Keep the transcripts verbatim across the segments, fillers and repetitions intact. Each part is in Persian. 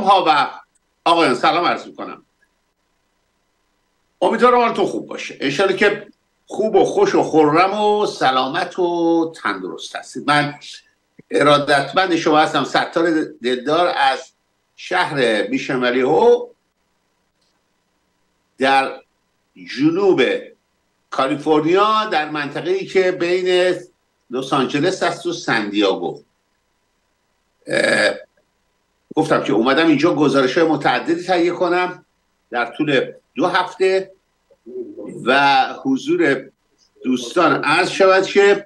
ها و آقایان سلام عرض میکنم. امیدوارم حالتون خوب باشه. انشالله که خوب و خوش و خرم و سلامت و تندرست هستید. من ارادتمند شما هستم، ستار دلدار از شهر میشن ولیهو در جنوب کالیفرنیا، در منطقه‌ای که بین لس آنجلس است و سن دیاگو. گفتم که اومدم اینجا گزارش‌های متعددی تهیه کنم در طول دو هفته و حضور دوستان عرض شود که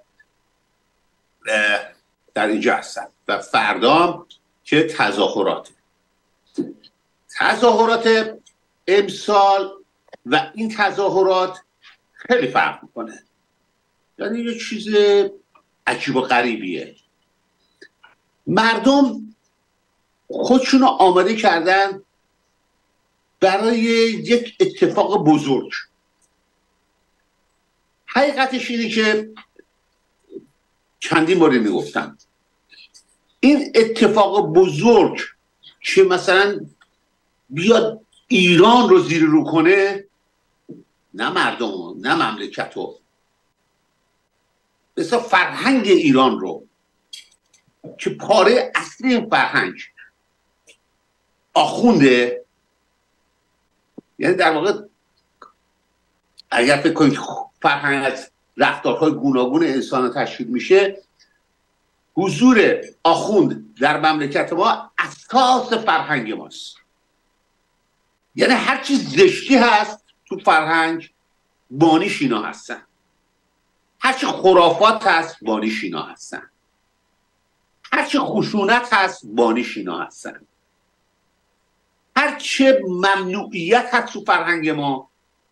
در اینجا هستن و فردام که تظاهرات تظاهرات امسال و این تظاهرات خیلی فرق میکنه. یعنی یه چیز عجیب و غریبیه. مردم خودشون رو آماده کردن برای یک اتفاق بزرگ. حقیقتش اینه که چندین باری میگفتم این اتفاق بزرگ که مثلا بیاد ایران رو زیر رو کنه، نه مردم رو، نه مملکت رو، مثلا فرهنگ ایران رو که پاره اصلی این فرهنگ آخونده. یعنی در واقع اگر فکر کنید فرهنگ از رفتارهای گوناگون انسان تشکیل میشه، حضور آخوند در مملکت ما اساس فرهنگ ماست. یعنی هر چیز زشتی هست تو فرهنگ بانیش اینا هستن، هر چی خرافات هست بانیش اینا هستن، هر چی خشونت هست بانیش اینا هستن، هر چه ممنوعیت هست تو فرهنگ ما.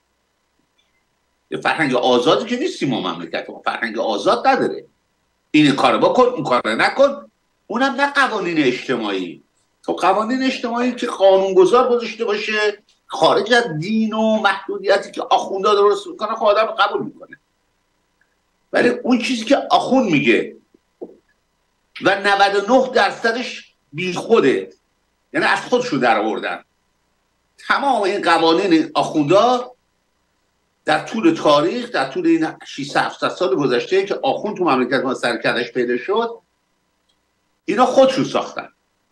فرهنگ آزادی که نیستیم ما، مملکت ما فرهنگ آزاد نداره. این کار بکن، اون کار نکن. اونم نه قوانین اجتماعی. تو قوانین اجتماعی که قانونگذار گذاشته باشه خارج از دین و محدودیتی که آخوندا درست میکنه خود آدم قبول میکنه. ولی اون چیزی که آخوند میگه و نود و نه درصدش بیخوده، یعنی از خودشو در آوردن. تمام این قوانین آخوندا در طول تاریخ، در طول این ششصد هفتصد سال گذشته که آخوند تو مملکت ما سرکردش پیدا شد، اینا خودشون ساختن،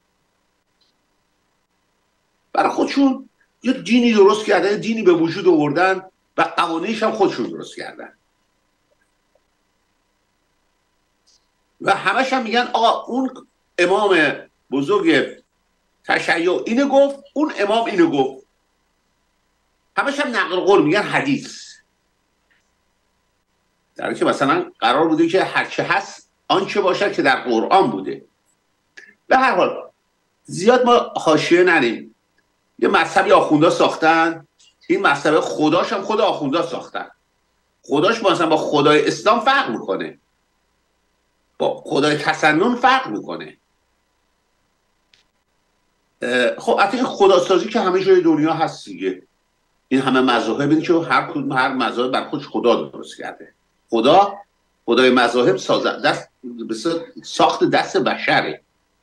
برای خودشون یه دینی درست کردن، دینی به وجود آوردن و قوانینش هم خودشون درست کردن و همش هم میگن آقا اون امام بزرگ تشیع اینو گفت، اون امام اینو گفت. همش هم نقل قول میگن حدیث، در حالی که مثلا قرار بوده که هرچه هست آنچه باشد که در قرآن بوده. به هر حال زیاد ما حاشیه نریم. یه مذهبی آخوندا ساختن، این مذهب خداش هم خود آخوندا ساختن. خداش مثلا با خدای اسلام فرق میکنه، با خدای تسنن فرق میکنه. خب حتی این خداسازی که همه جای دنیا هست دیگه. این همه مذاهب، این که هر کدوم هر مذهب بر خودش خدا درست کرده. خدا خدای مذاهب ساز دست ساخت دست بشره.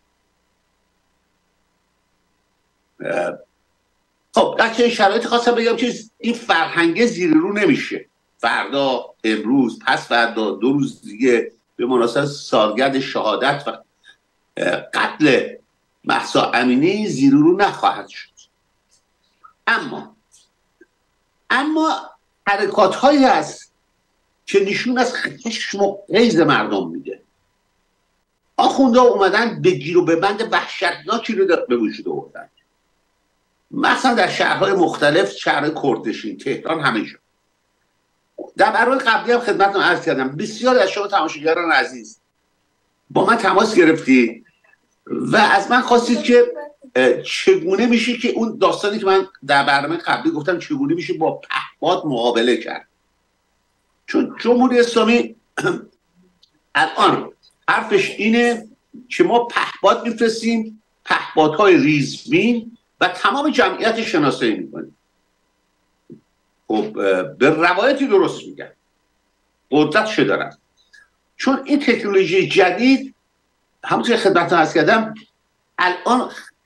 خب در چه شرایطی خواستم بگم که این فرهنگ زیر رو نمیشه. فردا، امروز، پس فردا، دو روز دیگه به مناسبت سالگرد شهادت و قتل مهسا امینی زیر رو نخواهد شد. اما اما حرکات هایی هست که نشون از خشم و غیظ مردم میده. آخونده اومدن به گیر و به بند وحشتناکی رو به وجود آوردن، مثلا در شهرهای مختلف، شهرهای کردشین، تهران، همه جا. در برنامه قبلی هم خدمتتون عرض کردم بسیار از شما تماشاگران عزیز با من تماس گرفتی و از من خواستید که چگونه میشه که اون داستانی که من در برنامه قبلی گفتم چگونه میشه با پهپاد مقابله کرد. چون جمهوری اسلامی الان حرفش اینه که ما پهپاد میفرستیم، پهپادهای ریزبین و تمام جمعیت شناسایی میکنیم. خب به روایتی درست میگن، قدرتش دارن. چون این تکنولوژی جدید همونطور که خدمتتون عرض کردم الان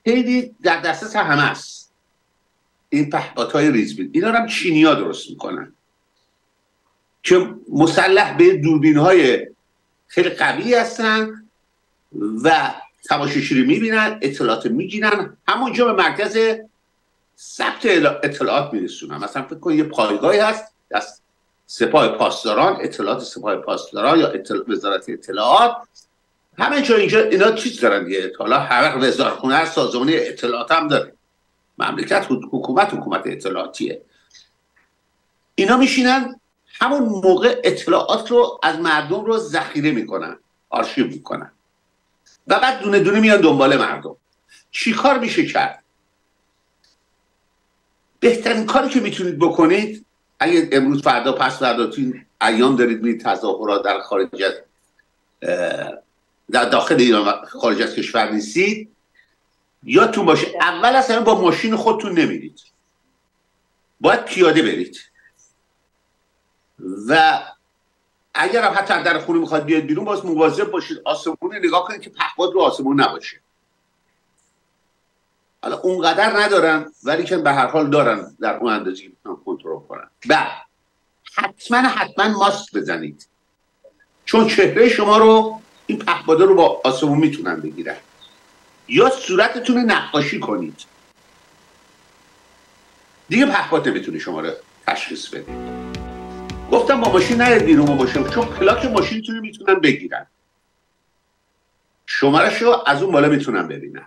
خیلی در دسترس همه است. این پهپادهای ریزبین اینا رو هم چینی‌ها درست میکنن که مسلح به دوربین‌های خیلی قوی هستن و تماشاچی رو میبینن، اطلاعات میگیرن، همونجا به مرکز ثبت اطلاعات میرسونن. مثلا فکر کن یه پایگاهی هست از سپاه پاسداران، اطلاعات سپاه پاسداران یا اطلاع... وزارت اطلاعات، همه جا اینجا اینا چیز دارن دیگه. حالا هر وزارتخونه هر سازمانی اطلاعات هم داره، مملکت حکومت حکومت اطلاعاتیه. اینا میشینن همون موقع اطلاعات رو از مردم رو ذخیره میکنن، آرشیو میکنن و بعد دونه دونه میان دنبال مردم. چی کار میشه کرد؟ بهترین کاری که میتونید بکنید، اگه امروز فردا پس فردا تو این ایام دارید میرید تظاهرات در خارج از در داخل ایران و خارج از کشور نیستید، یادتون باشه اول اصلا با ماشین خودتون نمیرید، باید پیاده برید و اگر هم حتی در خونه میخواد بیاد بیرون باز مواظب باشید آسمون نگاه کنید که پهپاد رو آسمون نباشه. حالا اونقدر ندارن ولی که به هر حال دارن در اون اندازه که میتونن کنترل کنن. بعد حتما حتما ماسک بزنید، چون چهره شما رو این پهپادا رو با آسمون میتونن بگیرن. یا صورتتون رو نقاشی کنید، دیگه پهپاد نمیتونه شما رو تشخیص بده. گفتم با ماشین نرید بیرون با ماشین، چون پلاک ماشینتون رو میتونن بگیرن، شمارش رو از اون بالا میتونن ببینن.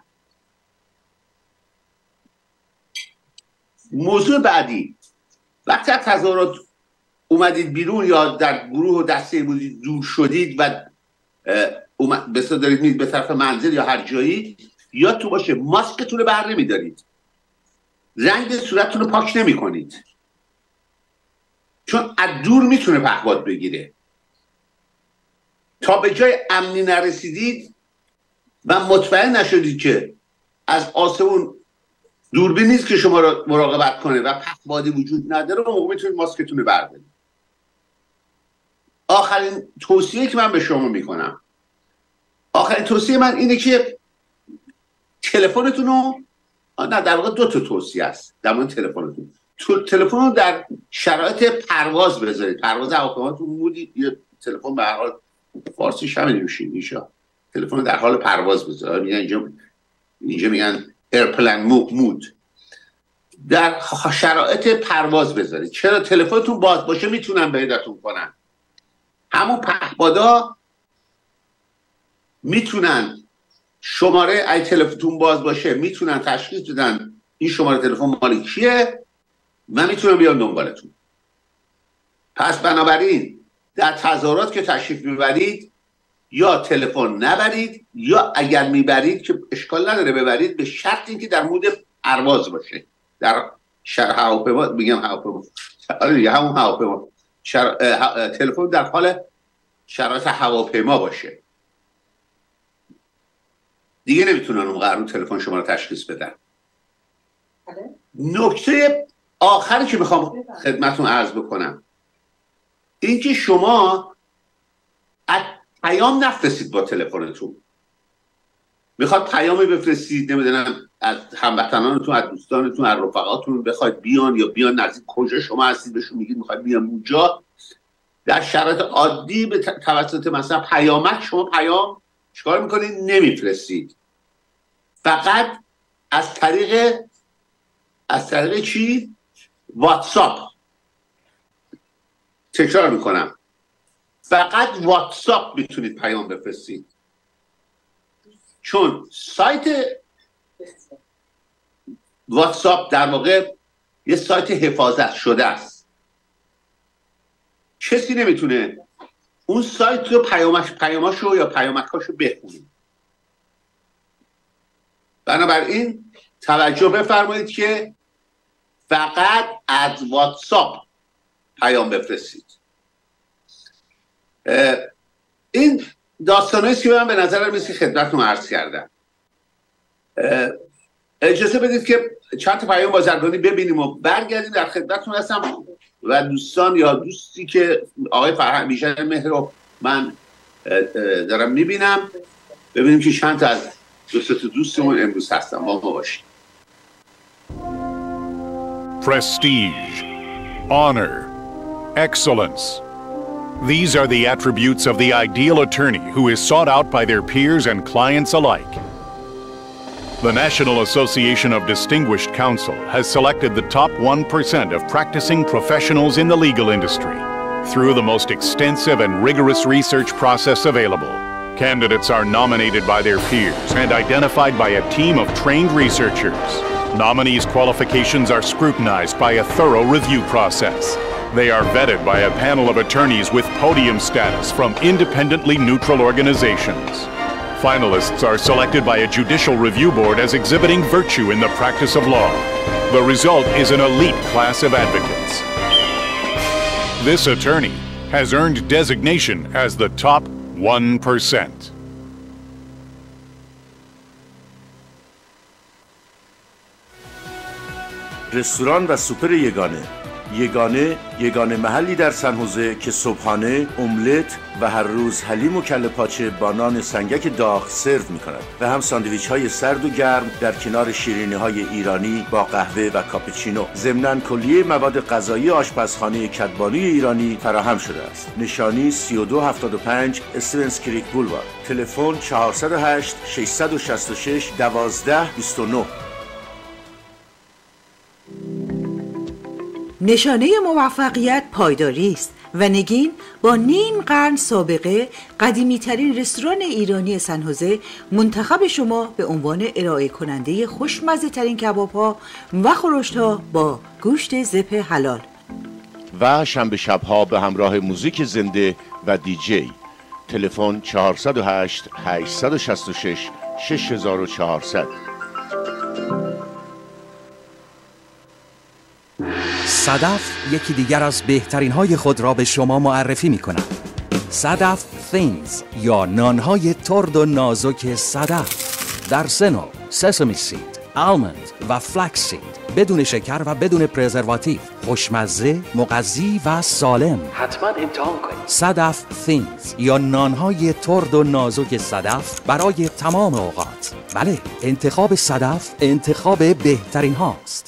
موضوع بعدی، وقتی از تظاهرات اومدید بیرون یا در گروه و دسته بودید دور شدید و بسیار دارید میرید به طرف منزل یا هر جایی، یادتون باشه ماسکتون رو بر نمیدارید، رنگ صورتتون رو پاک نمی کنید، چون از دور میتونه پهپاد بگیره. تا به جای امنی نرسیدید و مطمئن نشدید که از آسمون دوربین نیست که شما رو مراقبت کنه و پهپادی وجود نداره، اون موقع میتونید ماسکتون رو بردارید. آخرین توصیه که من به شما میکنم، آخرین توصیه من اینه که تلفنتون رو، نه در واقع دو تا توصیه است در مورد تلفنتون. تلفن رو در شرایط پرواز بذارید، پرواز هواپیماتون مودید یا تلفن به هر حال فارسیش همین میشه میشه تلفن رو در حال پرواز بذارید. میگن اینجا اینجا میگن ایرپلن مود، در شرایط پرواز بذارید. چرا؟ تلفنتون باز باشه میتونن پیداتون کنن. همون پهپادا میتونن شماره ای تلفنتون باز باشه میتونن تشخیص بدن این شماره تلفن مال کیه و میتونن بیان دنبالتون. پس بنابراین در تظاهرات که تشریف میبرید یا تلفن نبرید، یا اگر میبرید که اشکال نداره ببرید، به شرط اینکه در مود پرواز باشه، در شهر هواپیما میگم هواپیما آره دیگه همون هواپیما شر... تلفن در حال شرایط هواپیما باشه، دیگه نمیتونن اون قرار تلفن شما رو تشخیص بدن. نکته آخری که میخوام خدمتتون عرض بکنم این که شما از پیام نفرستید با تلفنتون. میخواد پیامی بفرستید نمیدونم از هموطنانتون، از دوستانتون، از رفقاتون بخواید بیان یا بیان نزدیک کجا شما هستید بهشون میگید میخواید بیان اونجا، در شرایط عادی به توسط مثلا پیامک شما پیام چیکار میکنید؟ نمیفرستید. فقط از طریق از طریق چی؟ واتساپ. تکرار میکنم، فقط واتساپ میتونید پیام بفرستید، چون سایت واتساپ در واقع یه سایت حفاظت شده است. کسی نمیتونه اون سایت رو پیامش پیاماشو یا پیامکاشو بخونه. بنابراین توجه بفرمایید که فقط از واتساپ پیام بفرستید. این داستانهایی که من به نظر میسی خدمتتون عرض کردم. اجازه بدید که چند تا پیام بازرگانی ببینیم و برگردیم. در خدمتتون هستم و دوستان یا دوستی که آقای فرهنگ بیژن مهر رو من دارم میبینم، ببینیم که چند تا از دو سه تا دوستمون امروز هستن، با ما باشید. Prestige, honor, excellence. These are the attributes of the ideal attorney who is sought out by their peers and clients alike. The National Association of Distinguished Counsel has selected the top one percent of practicing professionals in the legal industry. Through the most extensive and rigorous research process available, candidates are nominated by their peers and identified by a team of trained researchers. Nominees' qualifications are scrutinized by a thorough review process. They are vetted by a panel of attorneys with podium status from independently neutral organizations. Finalists are selected by a judicial review board as exhibiting virtue in the practice of law. The result is an elite class of advocates. This attorney has earned designation as the top one percent. رستوران و سوپر یگانه. یگانه یگانه محلی در سن حوزه که صبحانه، املت و هر روز حلیم و کله پاچه با نان سنگک داغ سرو می کند و هم ساندویچ های سرد و گرم در کنار شیرینی های ایرانی با قهوه و کاپوچینو. ضمناً کلیه مواد غذایی آشپزخانه کدبانوی ایرانی فراهم شده است. نشانی سی و دو هفتاد و پنج استیونز کریک بولوار. تلفن چهارصد و هشت ششصد و شصت و شش دوازده بیست و نه. نشانه موفقیت پایداری است و نگین با نیم قرن سابقه قدیمی ترین رستوران ایرانی سن حوزه منتخب شما به عنوان ارائه کننده خوشمزه ترین کباب ها و خورشت ها با گوشت زپ حلال و شنبه شبها به همراه موزیک زنده و دیجی. تلفن چهارصد و هشت هشتصد و شصت و شش شش هزار و چهارصد. صدف یکی دیگر از بهترین های خود را به شما معرفی می کند. صدف thins یا نانهای ترد و نازک صدف در سه سسمی سید، آلمند و فلکس سید، بدون شکر و بدون پرزرواتیو، خوشمزه، مغذی و سالم. حتما امتحان کنید. صدف thins یا نانهای ترد و نازک صدف برای تمام اوقات. بله، انتخاب صدف انتخاب بهترین هاست.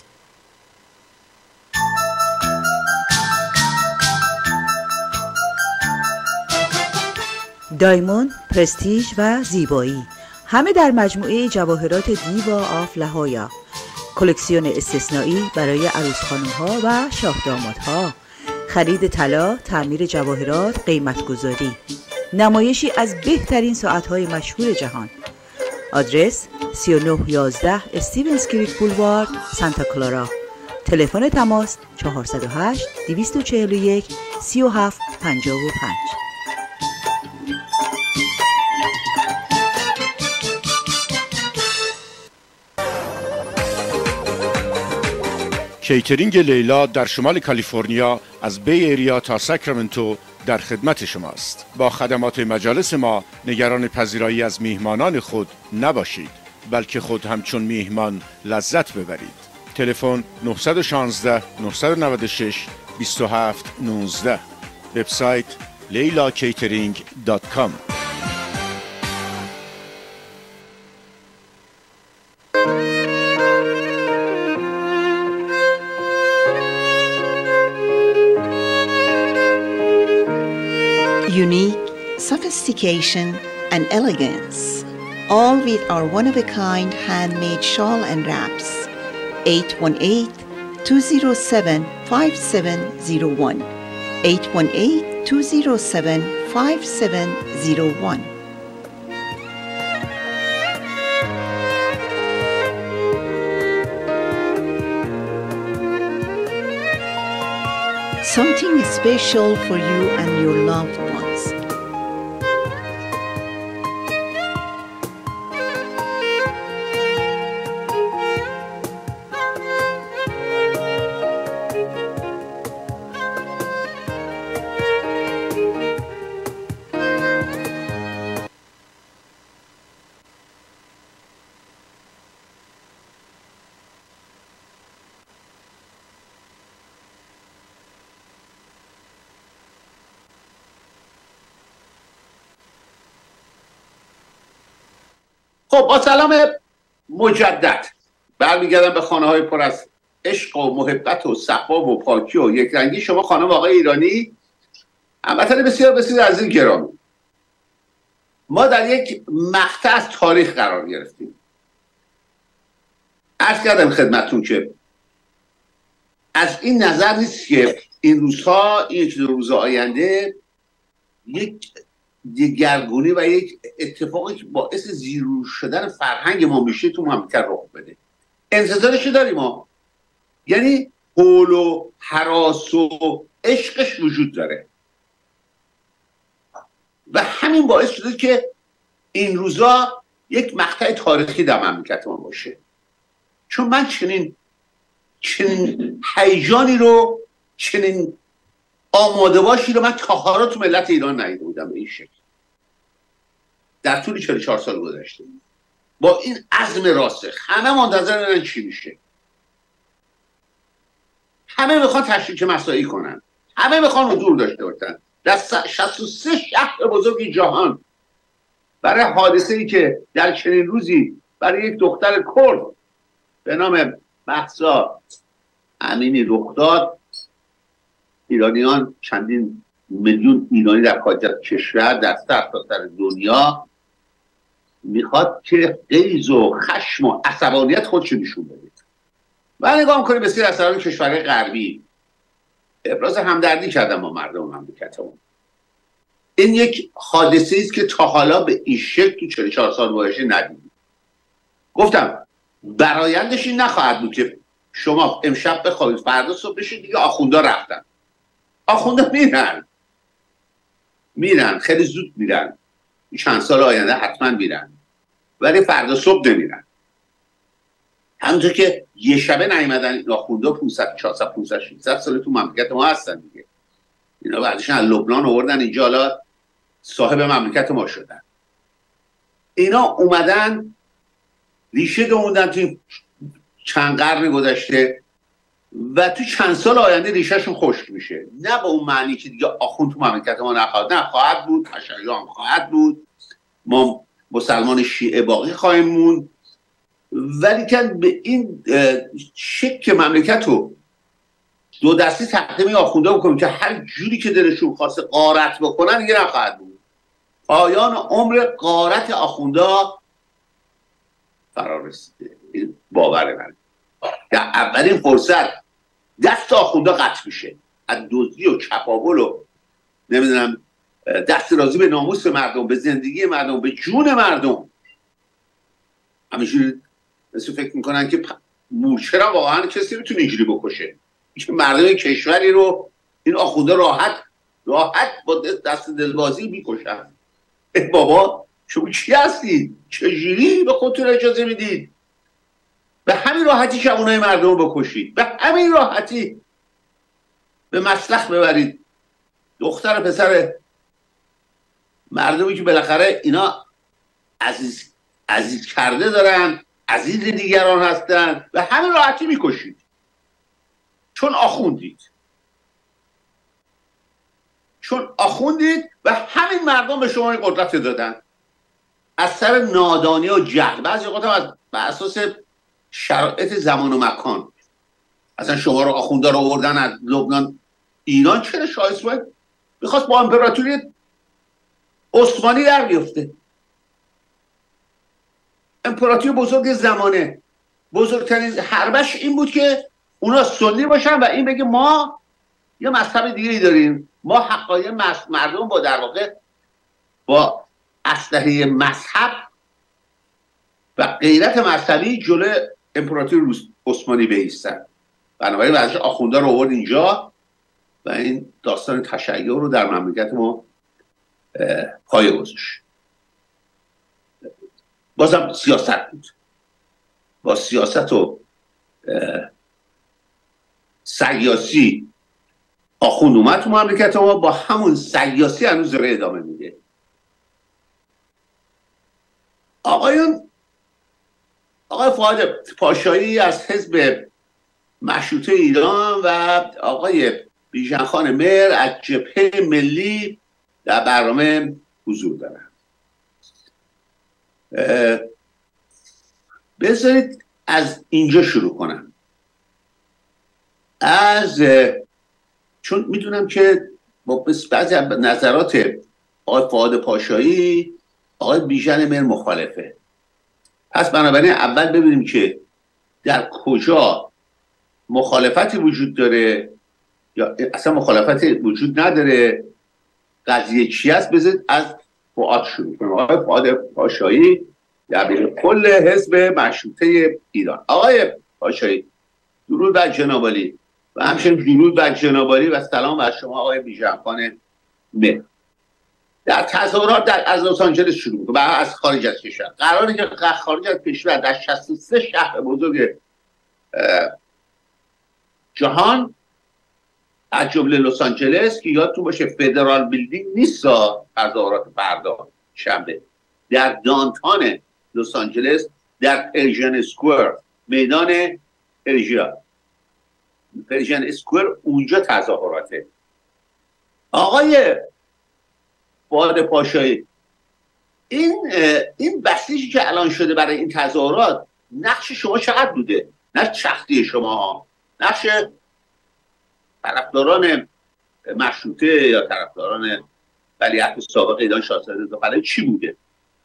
دایموند، پرستیژ و زیبایی، همه در مجموعه جواهرات دیوا آف لهایا. کلکسیون استثنایی برای عروس خانم ها و شاه داماد ها. خرید طلا، تعمیر جواهرات، قیمت گذاری. نمایشی از بهترین ساعت های مشهور جهان. آدرس سی و نه یازده استیونز کریک بولوارد، سانتا کلارا. تلفن تماس چهارصد و هشت دویست و چهل و یک سی و هفت پنجاه و پنج. کیترینگ لیلا در شمال کالیفرنیا از بی ایریا تا ساکرامنتو در خدمت شماست. با خدمات مجالس ما نگران پذیرایی از میهمانان خود نباشید، بلکه خود همچون میهمان لذت ببرید. تلفن نه یک شش نه نه شش دو هفت یک نه. وبسایت لیلا کیترینگ دات کام. Unique, sophistication, and elegance, all with our one-of-a-kind handmade shawl and wraps. eight one eight, two zero seven, five seven zero one. eight one eight, two zero seven, five seven zero one. Something special for you and your loved ones. خب با سلام مجدد برمیگردم به خانه های پر از عشق و محبت و صفا و پاکی و یک رنگی شما خانم آقای ایرانی، هموطن بسیار بسیار از این گرامی. ما در یک مقطع از تاریخ قرار گرفتیم. عرض کردم خدمتتون که از این نظر نیست که این روزها، این یک دو روز آینده یک دگرگونی و یک اتفاقی که باعث زیرو شدن فرهنگ ما میشه تو مملکت رخ بده. انتظارش داریم ما، یعنی حول و هراس و عشقش وجود داره و همین باعث شده که این روزا یک مقطع تاریخی در مملکت ما باشه. چون من چنین چنین هیجانی رو، چنین آماده باشی رو من تا حالا تو ملت ایران ندیده بودم به این شکل در طول چهل و چهار سال گذشته. با این عزم راسخ همه منتظر بودن چی میشه. همه میخوان تشریک مساعی کنن، همه میخوان حضور داشته باشن در شصت و سه شهر بزرگ جهان برای حادثه ای که در چنین روزی برای یک دختر کرد به نام مهسا امینی رخ داد. ایرانیان، چندین میلیون ایرانی در خارج از کشور، در سرتاسر دنیا میخواد که غیظ و خشم و عصبانیت خودش نشون بده. و نگاه میکنیم بسیار از طرف کشورهای غربی ابراز همدردی کردن با مردم مملکتمون. این یک حادثه است که تا حالا به این شکل تو چهل و چهار سال گذشته ندیدیم. گفتم برآیندش این نخواهد بود که شما امشب بخوابید فردا صبح بشید دیگه آخوندا رفتن. آخوندا میرن میرن خیلی زود میرن، چند سال آینده حتما میرن، ولی فردا صبح نمیرن. همونطور که یه شبه نیومدن این آخوندا پانصد چهارصد پانصد ششصد سال تو مملکت ما هستن دیگه. اینا بعدشون از لبنان آوردن اینجا، حالا صاحب مملکت ما شدن. اینا اومدن ریشه گموندن تو چند قرن گذشته و تو چند سال آینده ریشهشون خشک میشه. نه به اون معنی که دیگه آخوند تو مملکت ما نخواهد، نه خواهد بود، تشیع هم خواهد بود، ما مسلمان شیعه باقی خواهیم موند، ولی که به این شک مملکت رو دو دستی تقدیم آخونده بکنیم که هر جوری که دلشون خواسته غارت بکنن دیگه نخواهد بود. پایان عمر غارت آخونده فرا رسیده. این باور من که اولین فرصت دست آخونده قطع میشه از دزدی و چپاول و نمیدونم دست رازی به ناموس مردم، به زندگی مردم، به جون مردم. همینجوری مثل فکر میکنن که مورچه را واقعا کسی میتونه اینجوری بکشه که مردم کشوری رو این آخونده راحت راحت با دست دلبازی میکشن. ای بابا شما چی هستید؟ چجوری به خودتون اجازه میدید به همین راحتی شبونای مردم رو بکشید، به همین راحتی به مسلخ ببرید دختر و پسر مردمی که بالاخره اینا عزیز عزیز کرده دارن، عزیز دیگران هستن، به همین راحتی میکشید چون آخوندید چون آخوندید و همین مردم به شما این قدرت دادن از سر نادانی و جهل. بعضی وقتا از بر اساس شرایط زمان و مکان اصلا شما رو آخونده رو آوردن از لبنان ایران. چرا شاه اسماعیل میخواست با امپراتوری عثمانی در بیفته؟ امپراتوری بزرگ زمانه، بزرگترین حربش این بود که اونا سنی باشن و این بگه ما یه مذهب دیگری داریم، ما حقایق مردم با در واقع با اسلحه مذهب و غیرت مذهبی جلوی امپراتوری عثمانی بایستن. بنابراین بعدش آخونده رو آورد اینجا و این داستان تشیع رو در مملکت ما پایه گذاشت. بازم سیاست بود. با سیاست و سیاسی آخوند اومد تو مملکت ما، با همون سیاسی هنوز داره ادامه میده. آقایون آقای فؤاد پاشایی از حزب مشروطه ایران و آقای بیژنخان مهر از جبهه ملی در برنامه حضور دارن. بذارید از اینجا شروع کنم. از چون میدونم که با بعضی نظرات آقای فؤاد پاشایی آقای بیژن مهر مخالفه. پس بنابراین اول ببینیم که در کجا مخالفتی وجود داره یا اصلا مخالفتی وجود نداره، قضیه چی است. بذارید از فؤاد شروع کنیم. آقای فؤاد پاشایی دبیر کل حزب مشروطه ایران. آقای پاشایی، درود بر جناب عالی و همچنین درود بر جناب عالی و سلام بر شما آقای بیژن خان مهر. در تظاهرات در از لس آنجلس شروع می‌کنه و از خارج از کشور. قراره که خارج از کشور در شصت و سه شهر بزرگ جهان از جمله لس آنجلس که یادتون باشه فدرال بیلدینگ نیست، تظاهرات فردا شنبه در دانتان لس آنجلس در پرژن اسکوئر، میدان پرژیا پرژن اسکوئر، اونجا تظاهراته. آقای فؤاد پاشایی، این این بسیجی که الان شده برای این تظاهرات، نقش شما چقدر بوده؟ نقش شخصی شما، نقش طرفداران مشروطه یا طرفداران ولیعهد سابق ایران شاهزاده داخلی چی بوده؟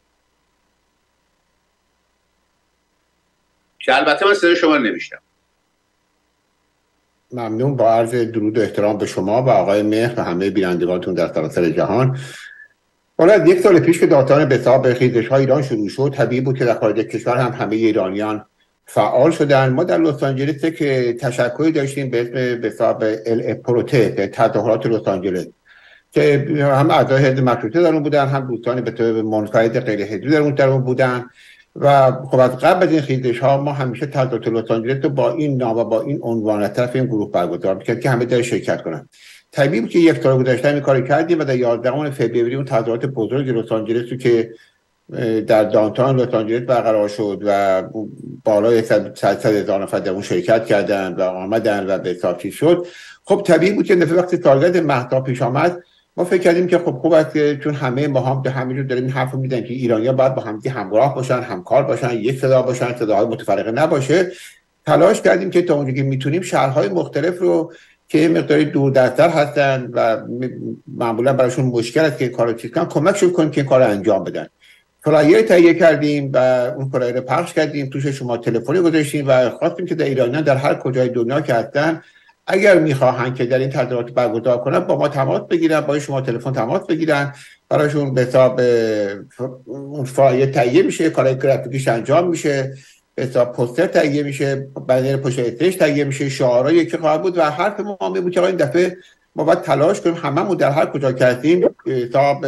که البته من صدای شما رو نمیشتم. ممنون. با عرض درود و احترام به شما و آقای مهر و همه بینندگانتون در سراسر جهان. حالا از یک سال پیش که داستان به حساب خیزش‌های ایران شروع شد، طبیعی بود که در خارج کشور هم همه ایرانیان فعال شدن. ما در لس آنجلس که تشکلی داشتیم به اسم به حساب ال پروتست، تظاهرات لس آنجلس، که هم اعضای حزب مشروطه در اون بودن، هم دوستان به طور منفرد غیر حزبی در اون در اون بودن. و خب از قبل از این خیزش‌ها ما همیشه تظاهرات لس آنجلس رو با این نام و با این عنوان از طرف این گروه برگزار می‌کردیم که همه در شرکت کنن. طبیعی بود که یک سال گذشته این کارو کردیم و در یازدهم فوریه اون تظاهرات بزرگ لس آنجلس رو که در دانتان لس آنجلس برقرار شد و بالای صد هزار نفر در اون شرکت کردن و آمدن و به حساب چیز شد. خب طبیعی بود که نفر وقتی سالگرد مهسا پیش آمد، ما فکر کردیم که خب خوب است که چون همه ما هم همینجور داریم این حرفو میزنیم که ایرانی‌ها باید با همدیگه همراه باشن، همکار باشن، یک صدا باشن، صداهای متفرقه نباشه. تلاش کردیم که تا اونجایی که میتونیم شهرهای مختلف رو که مقداری دوردست‌تر هستن و معمولا براشون مشکل است که کارو چیز کنن، کمکشون کنیم که این کارو انجام بدن. فلایر تهیه کردیم و اون فلایر رو پخش کردیم، توش شما تلفنی گذاشتیم و خواستیم که در ایرانیان در هر کجای دنیا که هستن اگر میخواهن که در این تظاهرات برگزار کنن با ما تماس بگیرن، با شما تلفن تماس بگیرن، براشون به حساب اون فلایر تهیه میشه، کارهای گرافیکیش انجام میشه، به حساب پوستر تهیه میشه، بنر پشت استیج تهیه میشه، شعارها یکی خواهد بود. و حرف ما بود که این دفعه ما باید تلاش کنیم هممون در هر کجا که هستیم حساب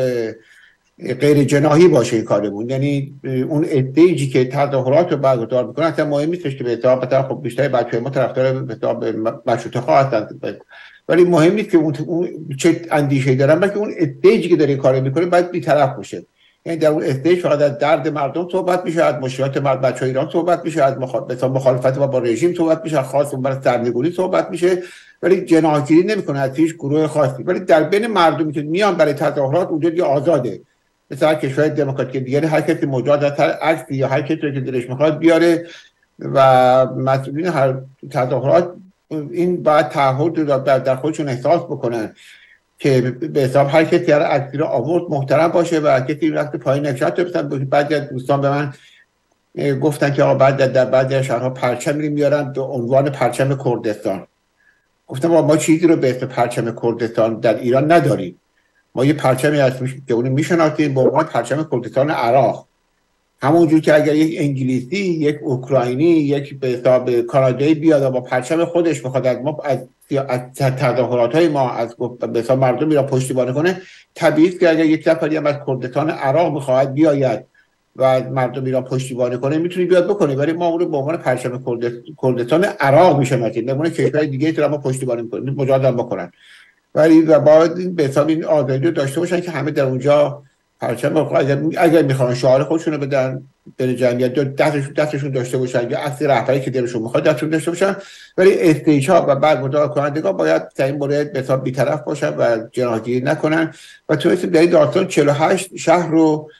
غیر جناحی باشه این کارمون. یعنی اون استیجی که تظاهرات رو برگزار میکنن اصلا مهم نیست که به حساب مثلا خب بیشتر بچه‌های ما طرفدار به حساب مشروطه خواه هستن، ولی مهم نیست که اون, اون چه اندیشه‌ای دارن، بلکه اون استیجی که داره کار میکنه باید بی‌طرف باشه. یعنی در اون استیج فقط از درد مردم صحبت میشه، از مشکلات مرد بچه‌های ایران صحبت میشه، از مخالفت مخالفت با رژیم صحبت میشه، خاص اون برای سرنگونی صحبت میشه، ولی جناحگیری نمیکنه از هیچ گروه خاصی. ولی در بین مردمی که میان برای تظاهرات اونجا دیگه آزاده، مثلا کشور دموکراتیک دیگه هر کسی مجاز است هر عکسی یا هر کسی که دلش میخواد بیاره و مسئولین هر تظاهرات این باید تعهد رو در خودشون احساس بکنن که به حساب هر کسی هر عکسی رو آورد محترم باشه و کسی وقت پایین نشد. مثلا بعضی از دوستان به من گفتن که آقا بعد در بعضی از شهرها پرچم میارن به عنوان پرچم کردستان. گفتم آقا ما چیزی رو به اسم پرچم کردستان در ایران نداریم. ما یه پرچمی هست که اون میشناسیم به عنوان پرچم کردستان عراق. همونجور که اگر یک انگلیسی، یک اوکراینی، یک به حساب کانادایی بیاد با پرچم خودش بخواد از ما از از تظاهرات‌های ما از به حساب مردمی را پشتیبانی کنه، طبیعی است که اگر یک نفری هم از کردستان عراق بخواد بیاید و از مردمی را پشتیبانی کنه میتونه بیاد بکنه، ولی ما اون رو به عنوان پرچم کردستان عراق میشناسیم. نمونه کشور دیگه ای ما پشتیبانی می‌کنیم مجاز بکنن، ولی و باید به حساب این آزادی رو داشته باشن که همه در اونجا پرچم اگر اگر میخوان شعار خودشون رو بدن به جمعیت دستشون دستشون داشته باشن یا اصل رهبری که دلشون میخواد دستشون داشته باشن، ولی استیج‌ها و برگزار کنندگان باید در این مورد به حساب بی‌طرف باشن و جناحگیری نکنن. و تو در این داستان چهل و هشت شهر رو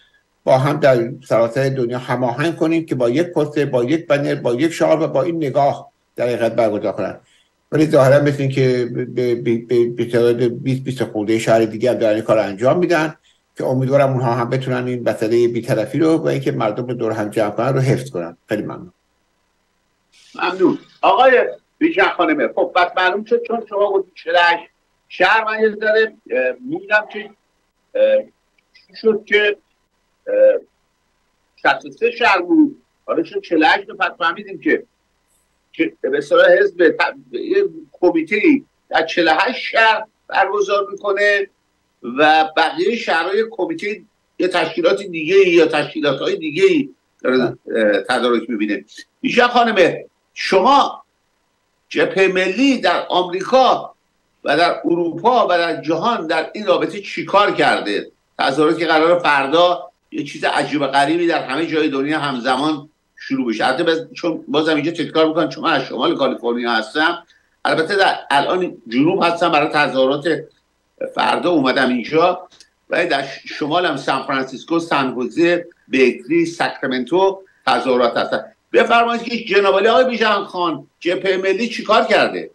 با هم در سراسر دنیا هماهنگ کنیم که با یک پوستر، با یک بنر، با یک شعار و با این نگاه در حقیقت برگزار کنن. ولی ظاهرا مثل این که به تعداد بیست بیست خورده شهر دیگه هم دارن این کار انجام میدن که امیدوارم اونها هم بتونن این مسئله بی‌طرفی رو و اینکه مردم رو دور هم جمع کنن رو حفظ کنن. خیلی ممنون. ممنون. آقای بیژن خانمه، خب بس معلوم شد چون شما گفتید چهل و هشت شهر، من یه ذره می‌بینم که شد که شصت و سه شهر بود، حالا شد چهل و هشت، پس فهمیدیم که که به اصطلاح حزب یه کمیته‌ای در چهل و هشت شهر برگزار میکنه و بقیه شهرهای کمیته یه تشکیلات دیگه یا تشکیلات‌های دیگه داره تدارک میبینه. بیژن خانمه، شما جبهه ملی در آمریکا و در اروپا و در جهان در این رابطه چیکار کرده؟ تظاهراتی که قرار فردا یه چیز عجیب غریبی در همه جای دنیا همزمان شروع بشه. البته باز چون بازم اینجا تکرار میکنم چون من از شمال کالیفرنیا هستم، البته در الان جنوب هستم برای تظاهرات فردا اومدم اینجا، و در شمال هم سان فرانسیسکو، سان خوزه، بیکلی، ساکرامنتو تظاهرات هستن. بفرمایید که جناب علی آقای بیژن خان جبهه ملی چیکار کرده؟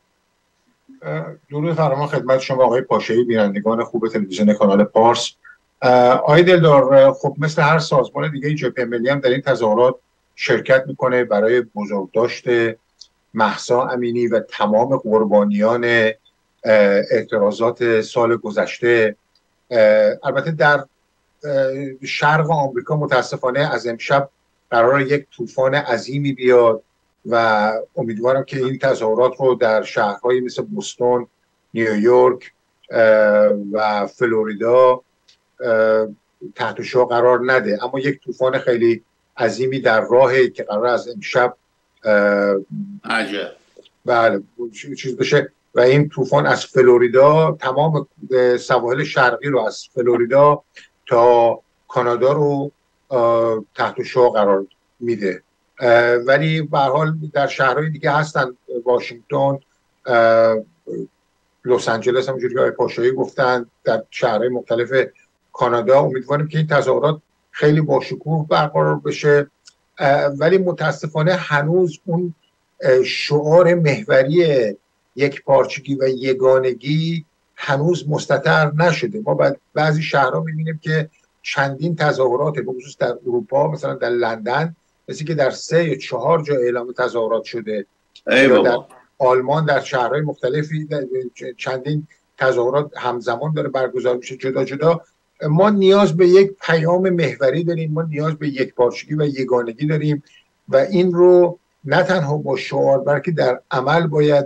درود فراوان خدمت شما آقای پاشایی، بینندگان خوب تلویزیون کانال پارس. آقای دلدار، خب مثل هر سازمان دیگه جبهه ملی هم در این تظاهرات شرکت میکنه برای بزرگداشت مهسا امینی و تمام قربانیان اعتراضات سال گذشته. البته در شرق آمریکا متاسفانه از امشب قرار یک طوفان عظیمی بیاد و امیدوارم که این تظاهرات رو در شهرهایی مثل بوستون، نیویورک و فلوریدا تحت شعاع قرار نده. اما یک طوفان خیلی عظیمی در راهه که قرار از امشب عجب بله چیز بشه و این طوفان از فلوریدا تمام سواحل شرقی رو از فلوریدا تا کانادا رو تحت شعاع قرار میده. ولی به هر حال در شهرهای دیگه هستن، واشنگتن، لس آنجلس، همونجوری که آقای پاشایی گفتن، در شهرهای مختلف کانادا. امیدواریم که این تظاهرات خیلی با شکوه برقرار بشه، ولی متاسفانه هنوز اون شعار محوری یک پارچگی و یگانگی هنوز مستطر نشده. ما بعد بعضی شهرها می‌بینیم که چندین تظاهرات به خصوص در اروپا، مثلا در لندن مثل که در سه یا چهار جا اعلام تظاهرات شده، یا در آلمان در شهرهای مختلفی چندین تظاهرات همزمان داره برگزار میشه جدا جدا. ما نیاز به یک پیام محوری داریم، ما نیاز به یک پارچگی و یگانگی داریم و این رو نه تنها با شعار بلکه در عمل باید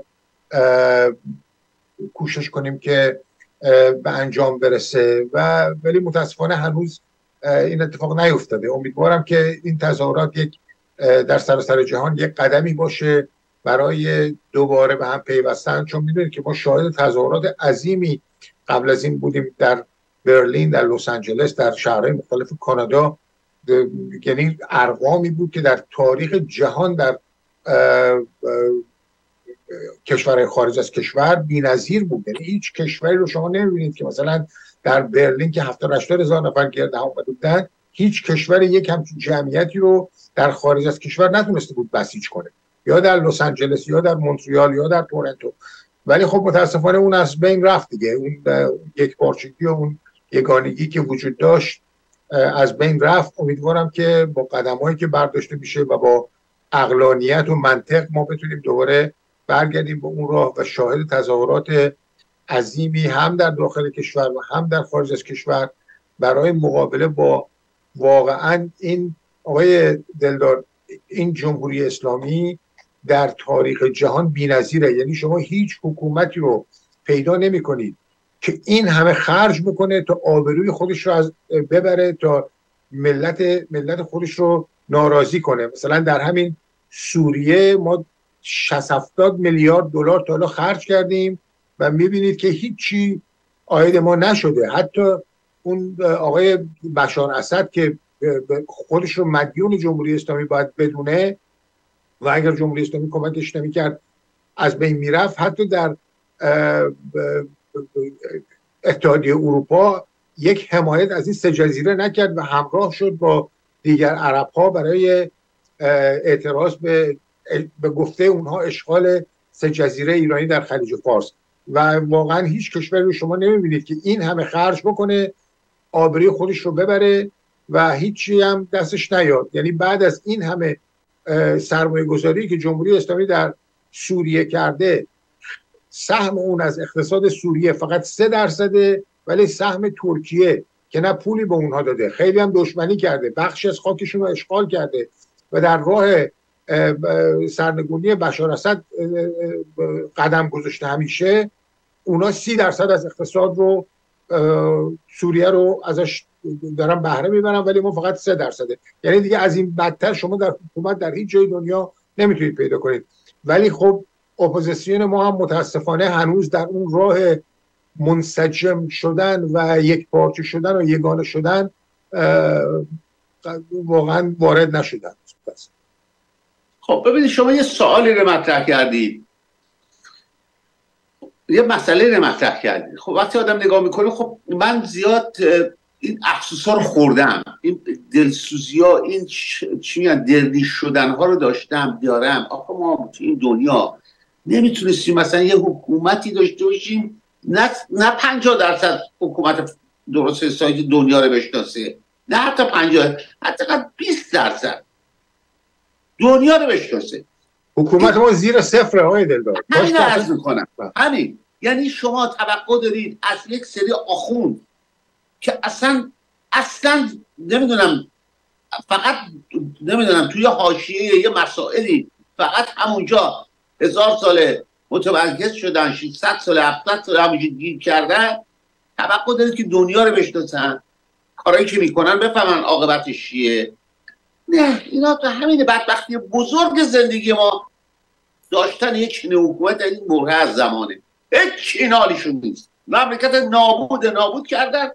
کوشش کنیم که به انجام برسه و ولی متاسفانه هنوز این اتفاق نیفتاده. امیدوارم که این تظاهرات یک در سراسر جهان یک قدمی باشه برای دوباره به هم پیوستن، چون میدونید که ما شاهد تظاهرات عظیمی قبل از این بودیم در برلین، در لس آنجلس، در شهرهای مختلف کانادا. یعنی ارقامی بود که در تاریخ جهان در کشورهای خارج از کشور بی‌نظیر بود. یعنی هیچ کشوری رو شما نمی‌بینید که مثلا در برلین که هفتاد هشتاد هزار نفر گرد هم اومده بودن، هیچ کشور یک همچین جمعیتی رو در خارج از کشور نتونسته بود بسیج کنه، یا در لس آنجلس یا در مونتریال یا در تورنتو. ولی خب متاسفانه اون از بین رفت دیگه. اون یک پارچگی و اون یگانگی که وجود داشت از بین رفت. امیدوارم که با قدم‌هایی که برداشته میشه و با عقلانیت و منطق ما بتونیم دوباره برگردیم به اون راه و شاهد تظاهرات عظیمی هم در داخل کشور و هم در خارج از کشور برای مقابله با واقعا این آقای دلدار این جمهوری اسلامی در تاریخ جهان بی‌نظیره. یعنی شما هیچ حکومتی رو پیدا نمی کنید که این همه خرج بکنه تا آبروی خودش رو از ببره، تا ملت ملت خودش رو ناراضی کنه. مثلا در همین سوریه ما شصت هفتاد میلیارد دلار تا حالا خرج کردیم و میبینید که هیچی عاید ما نشده. حتی اون آقای بشار اسد که خودش رو مدیون جمهوری اسلامی باید بدونه و اگر جمهوری اسلامی کمکش نمی‌کرد از بین میرفت، حتی در اتحادیه اروپا یک حمایت از این سه جزیره نکرد و همراه شد با دیگر عرب ها برای اعتراض به به گفته اونها اشغال سه جزیره ایرانی در خلیج فارس. و واقعا هیچ کشوری رو شما نمیبینید که این همه خرج بکنه، آبروی خودش رو ببره و هیچی هم دستش نیاد. یعنی بعد از این همه سرمایه گذاری که جمهوری اسلامی در سوریه کرده، سهم اون از اقتصاد سوریه فقط سه درصده، ولی سهم ترکیه که نه پولی به اونها داده، خیلی هم دشمنی کرده، بخشی از خاکشون رو اشغال کرده و در راه سرنگونی بشار اسد قدم گذاشته همیشه، اونا سی درصد از اقتصاد رو سوریه رو ازش دارن بهره میبرن، ولی ما فقط سه درصده. یعنی دیگه از این بدتر شما در حکومت در هیچ جای دنیا نمیتونید پیدا کنید. ولی خب اپوزیسیون ما هم متاسفانه هنوز در اون راه منسجم شدن و یک پارچه شدن و یگانه شدن واقعا وارد نشدن. خب ببینید، شما یه سوالی رو مطرح کردید، یه مسئله رو مطرح کردید. خب وقتی آدم نگاه میکنه، خب من زیاد این افسوس‌ها رو خوردم، این دلسوزی‌ها، این چی میگن دلریش شدن‌ها رو داشتم دارم. آخه ما تو این دنیا نمیتونستیم مثلا یه حکومتی داشته باشیم نه نه پنجاه درصد حکومت درست حسابی دنیا رو بشناسه، نه حتی پنجاه، حتی بیست درصد دنیا رو بشناسه. حکومت ما زیر صفر آقای دلدار. همین عرض میکنم، همین. یعنی شما توقع دارید از یک سری آخوند که اصلا اصلا نمیدونم، فقط نمیدونم توی حاشیه یه مسائلی فقط همونجا هزار ساله متمرکز شدن، ششصد ساله هفتصد ساله همونجا گیر کردن، توقع دارید که دنیا رو بشناسن، کارایی که میکنن بفهمن عاقبتش چیه. نه، اینا تو همین بدبختی بزرگ زندگی ما داشتن یک چنین حکومت در این برهه از زمانه. هیچ اینالیشون نیست، مملکت نابود نابود کردن،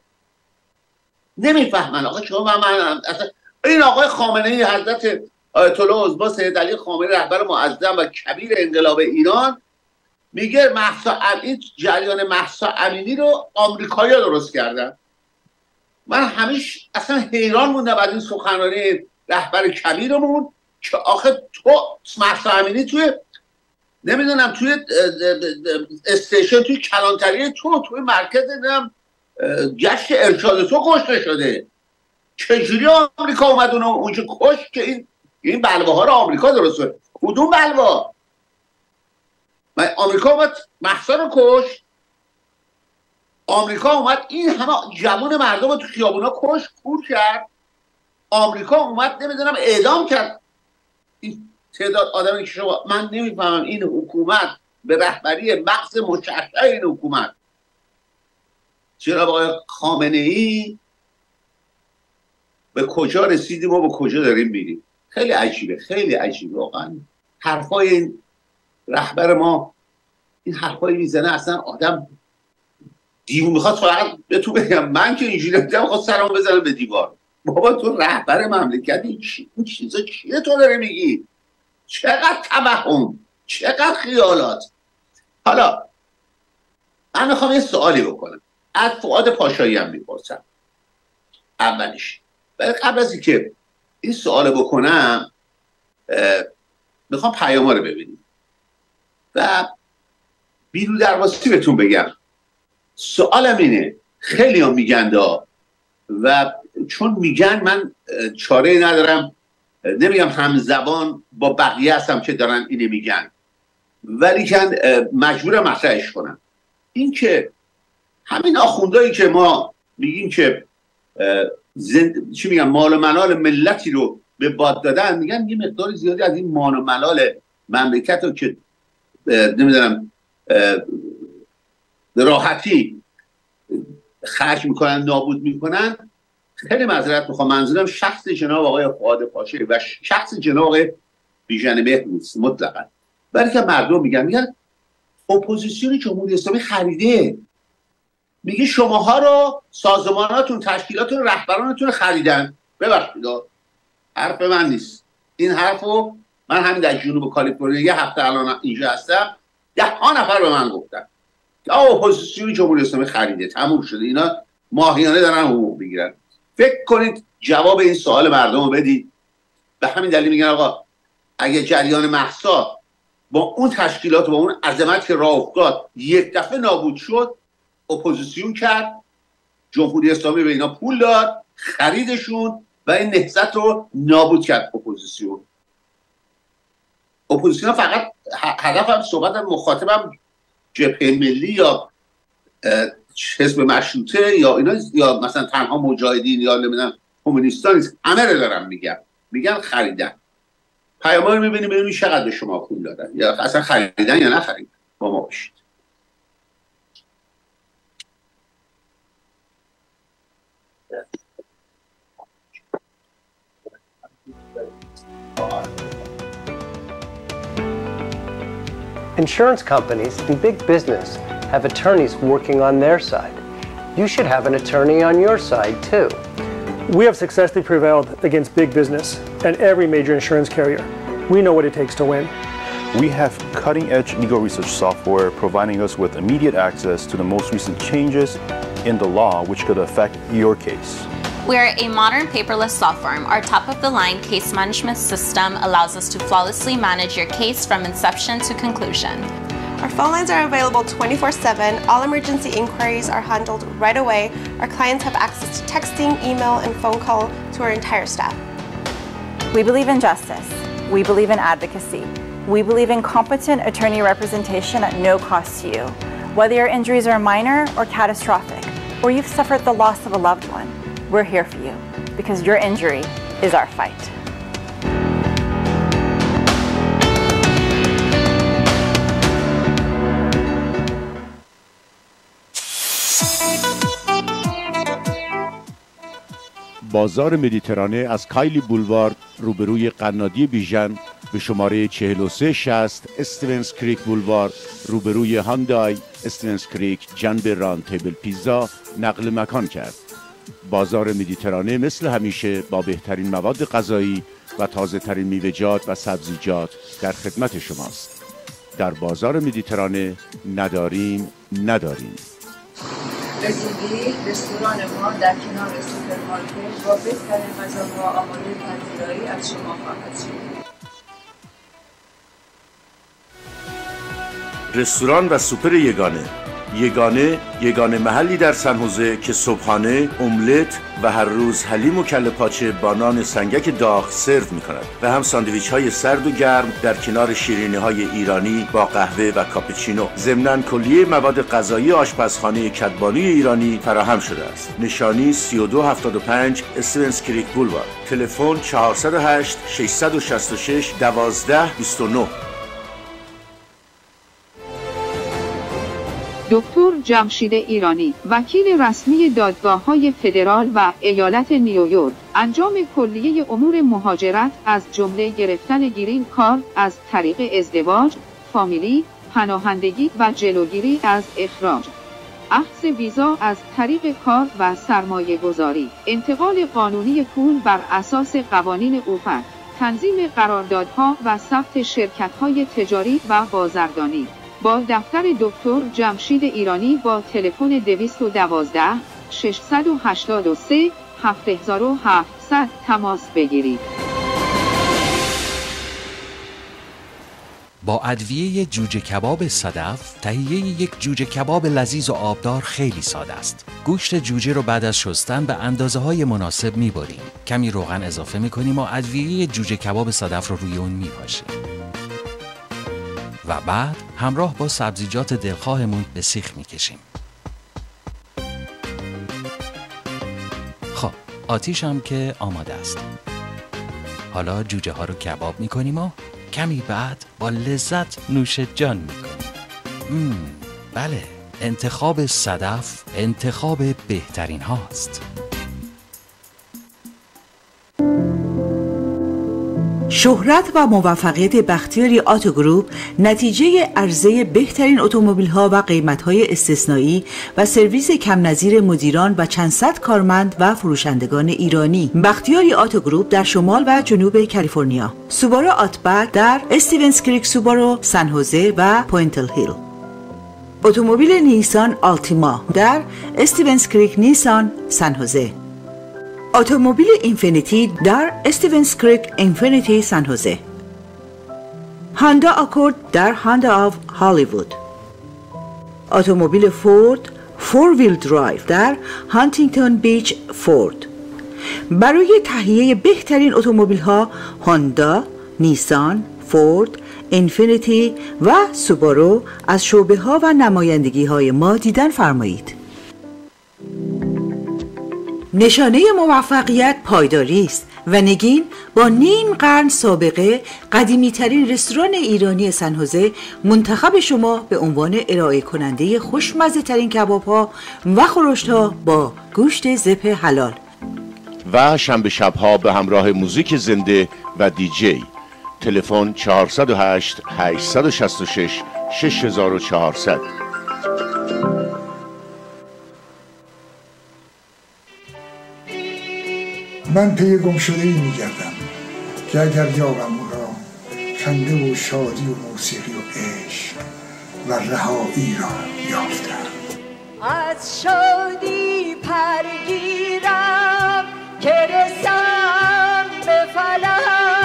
نمیفهمن. آقا شما من اصلا این آقای خامنه ای، حضرت آیت الله عظما سید علی خامنه رهبر معظم و کبیر انقلاب ایران، میگه مهسا امینی، جریان مهسا امینی رو آمریکایی‌ها درست کردن. من همیشه اصلا حیران موندم از این سخنرانی رهبر کبیرمون که آخه تو مهسا امینی توی نمیدونم توی استیشن توی کلانتری تو توی مرکز نمیدونم جشن ارشاد تو کشته شده. چجوری آمریکا اومد اونو اونجا کشت که این این بلواها رو آمریکا درست کرد؟ کدوم بلوا؟ آمریکا اومد مهسا رو کشت، آمریکا اومد این همه جوان مردم رو تو خیابونا کشت، کور کرد، آمریکا اومد نمیدونم اعدام کرد این تعداد آدمی که شما، من نمیفهمم این حکومت به رهبری مغز مشعشع این حکومت جناب آقای خامنه ای به کجا رسیدیم و به کجا داریم میریم. خیلی عجیبه، خیلی عجیبه واقعا. حرفای این رهبر ما، این حرفایی میزنه اصلا آدم دیو میخواد. فقط به تو بگم من که اینجوری نمیدم خواست سرمو بزنم به دیوار. بابا تو رهبر مملکتی، این چیزا چیه تو داره میگی؟ چقدر توهم، چقدر خیالات. حالا من میخوام یه سوالی بکنم از فؤاد پاشایی هم میپرسم. اولیش، ولی قبل از اینکه این سوال بکنم میخوام پیاما رو ببینیم و بیرو درواسی بهتون بگم. سوالم اینه، خیلی هم میگن دا و چون میگن من چاره ندارم، نمیگم همزبان با بقیه هستم که دارن اینه میگن، ولی کن مجبورم مطرحش کنم. این که همین آخوندهایی که ما میگیم که زند... چی میگن مال و منال ملتی رو به باد دادن، میگن یه مقدار زیادی از این مال و منال مملکت رو که نمیدونم راحتی خرج میکنن، نابود میکنن. خیلی معذرت میخوام، منظورم شخص جناب آقای فؤاد پاشایی و شخص جناب آقای بیژن مهر نیست مطلقا، برای که مردم میگن میگن اپوزیسیون جمهوری اسلامی خریده، میگه شماها رو سازماناتون، تشکیلاتون، رهبرانتون خریدن. ببخشید حرف من نیست، این حرفو من همین در جنوب کالیفرنیا یه هفته الان اینجا هستم، ده ها نفر به من گفتن که اپوزیسیون جمهوری اسلامی خریده، تموم شده، اینا ماهیانه دارن حقوق میگیرن. فکر کنید جواب این سوال مردم رو بدید. به همین دلیل میگن آقا اگه جریان مهسا با اون تشکیلات و با اون عظمت که راه افتاد یک دفعه نابود شد، اپوزیسیون کرد، جمهوری اسلامی به اینا پول داد، خریدشون و این نهضت رو نابود کرد. اپوزیسیون اپوزیسیون فقط هدفم صحبت مخاطبم جبهه ملی یا حزب مشروطه یا اینا یا مثلا تنها مجاهدین یا نمیدونم کمونیستا نیست، همه رو دارم میگم. میگن خریدن. پیاما رو میبینیم ببینیم چقدر به شما پول دادن یا اصلا خریدن یا نخریدن. با ما باشید. Insurance companies and big business have attorneys working on their side. You should have an attorney on your side too. We have successfully prevailed against big business and every major insurance carrier. We know what it takes to win. We have cutting-edge legal research software providing us with immediate access to the most recent changes in the law which could affect your case. We are a modern paperless law firm. Our top-of-the-line case management system allows us to flawlessly manage your case from inception to conclusion. Our phone lines are available twenty-four seven. All emergency inquiries are handled right away. Our clients have access to texting, email, and phone call to our entire staff. We believe in justice. We believe in advocacy. We believe in competent attorney representation at no cost to you. Whether your injuries are minor or catastrophic, or you've suffered the loss of a loved one, we're here for you because your injury is our fight. بازار مدیترانه از کایلی بولوارد روبروی قنادی بیژن به شماره چهل و سه شصت استیونز کریک بولوارد روبروی هاندای استیونز کریک جنب ران تیبل پیزا نقل مکان کرد. بازار مدیترانه مثل همیشه با بهترین مواد غذایی و تازه ترین میوه‌جات و سبزیجات در خدمت شماست. در بازار مدیترانه نداریم نداریم. رسیدگی رستوران ما در کنار سوپرمارکت با بهترین غذاها آماده پذیرایی از شما خواهد شد. رستوران و سوپر یگانه یگانه یگانه محلی در سن‌حوزه که صبحانه، املت و هر روز حلیم و کله پاچه با نان سنگک داغ سرو می‌کند و هم ساندویچ های سرد و گرم در کنار شیرینی های ایرانی با قهوه و کاپوچینو. ضمناً کلیه مواد غذایی آشپزخانه کدبانی ایرانی فراهم شده است. نشانی سی و دو هفتاد و پنج استیونز کریک بولوارد. تلفن چهارصد و هشت ششصد و شصت و شش دوازده بیست و نه. دکتر جمشید ایرانی، وکیل رسمی دادگاه‌های فدرال و ایالت نیویورک، انجام کلیه امور مهاجرت از جمله گرفتن گرین کارت از طریق ازدواج، فامیلی، پناهندگی و جلوگیری از اخراج، اخذ ویزا از طریق کار و سرمایه گذاری، انتقال قانونی پول بر اساس قوانین اوپک، تنظیم قراردادها و ثبت شرکت‌های تجاری و بازرگانی. با دفتر دکتر جمشید ایرانی با تلفن دویست و دوازده ششصد و هشتاد و سه هفت هفت صفر تماس بگیرید. با ادویه جوجه کباب صدف تهیه یک جوجه کباب لذیذ و آبدار خیلی ساده است. گوشت جوجه رو بعد از شستن به اندازه های مناسب میبریم. کمی روغن اضافه میکنیم و ادویه جوجه کباب صدف رو روی اون میپاشیم. و بعد همراه با سبزیجات دلخواهمون به سیخ میکشیم. خب آتیش هم که آماده است. حالا جوجه ها رو کباب میکنیم و کمی بعد با لذت نوش جان میکنیم. مم، بله، انتخاب صدف انتخاب بهترین هاست. شهرت و موفقیت بختیاری آتو گروپ نتیجه عرضه بهترین اتومبیل‌ها و قیمت‌های استثنایی و سرویس کم نظیر مدیران و چند صد کارمند و فروشندگان ایرانی. بختیاری آتو گروپ در شمال و جنوب کالیفرنیا. سوبارو آتبک در استیونز کریک سوبارو، سن هوزه و پوینتل هیل. اتومبیل نیسان آلتیما در استیونز کریک نیسان سن هوزه. اتومبیل اینفینیتی در استیونز کریک اینفینیتی سن هوزه. هاندا آکورد در هاندا آف هالیوود. اتومبیل فورد فور ویل درایو در هانتینگتون بیچ فورد. برای تهیه بهترین اتومبیل ها هوندا، نیسان، فورد، اینفینیتی و سوبارو از شعبه ها و نمایندگی های ما دیدن فرمایید. نشانه موفقیت پایداری است و نگین با نیم قرن سابقه قدیمی ترین رستوران ایرانی سن هوزه منتخب شما به عنوان ارائه کننده خوشمزه ترین کباب ها و خورشت ها با گوشت زپ حلال و شنبه شبها به همراه موزیک زنده و دیجی. تلفن چهارصد و هشت هشتصد و شصت و شش شش هزار و چهارصد. من پی گم شده ای می گردم که اگر یابم او را خنده و شادی و موسیقی و عشق و رهایی را یافتم. از شادی پرگیرم که رسم به فلک،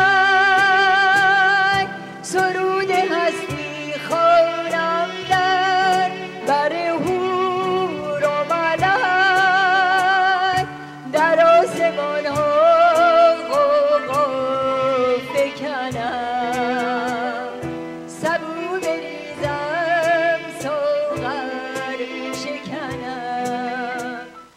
سرود هستی خوانم در بر حور و ملک، در آسمان ها غوغا فکنم، سبو بریزم ساغر شکنم.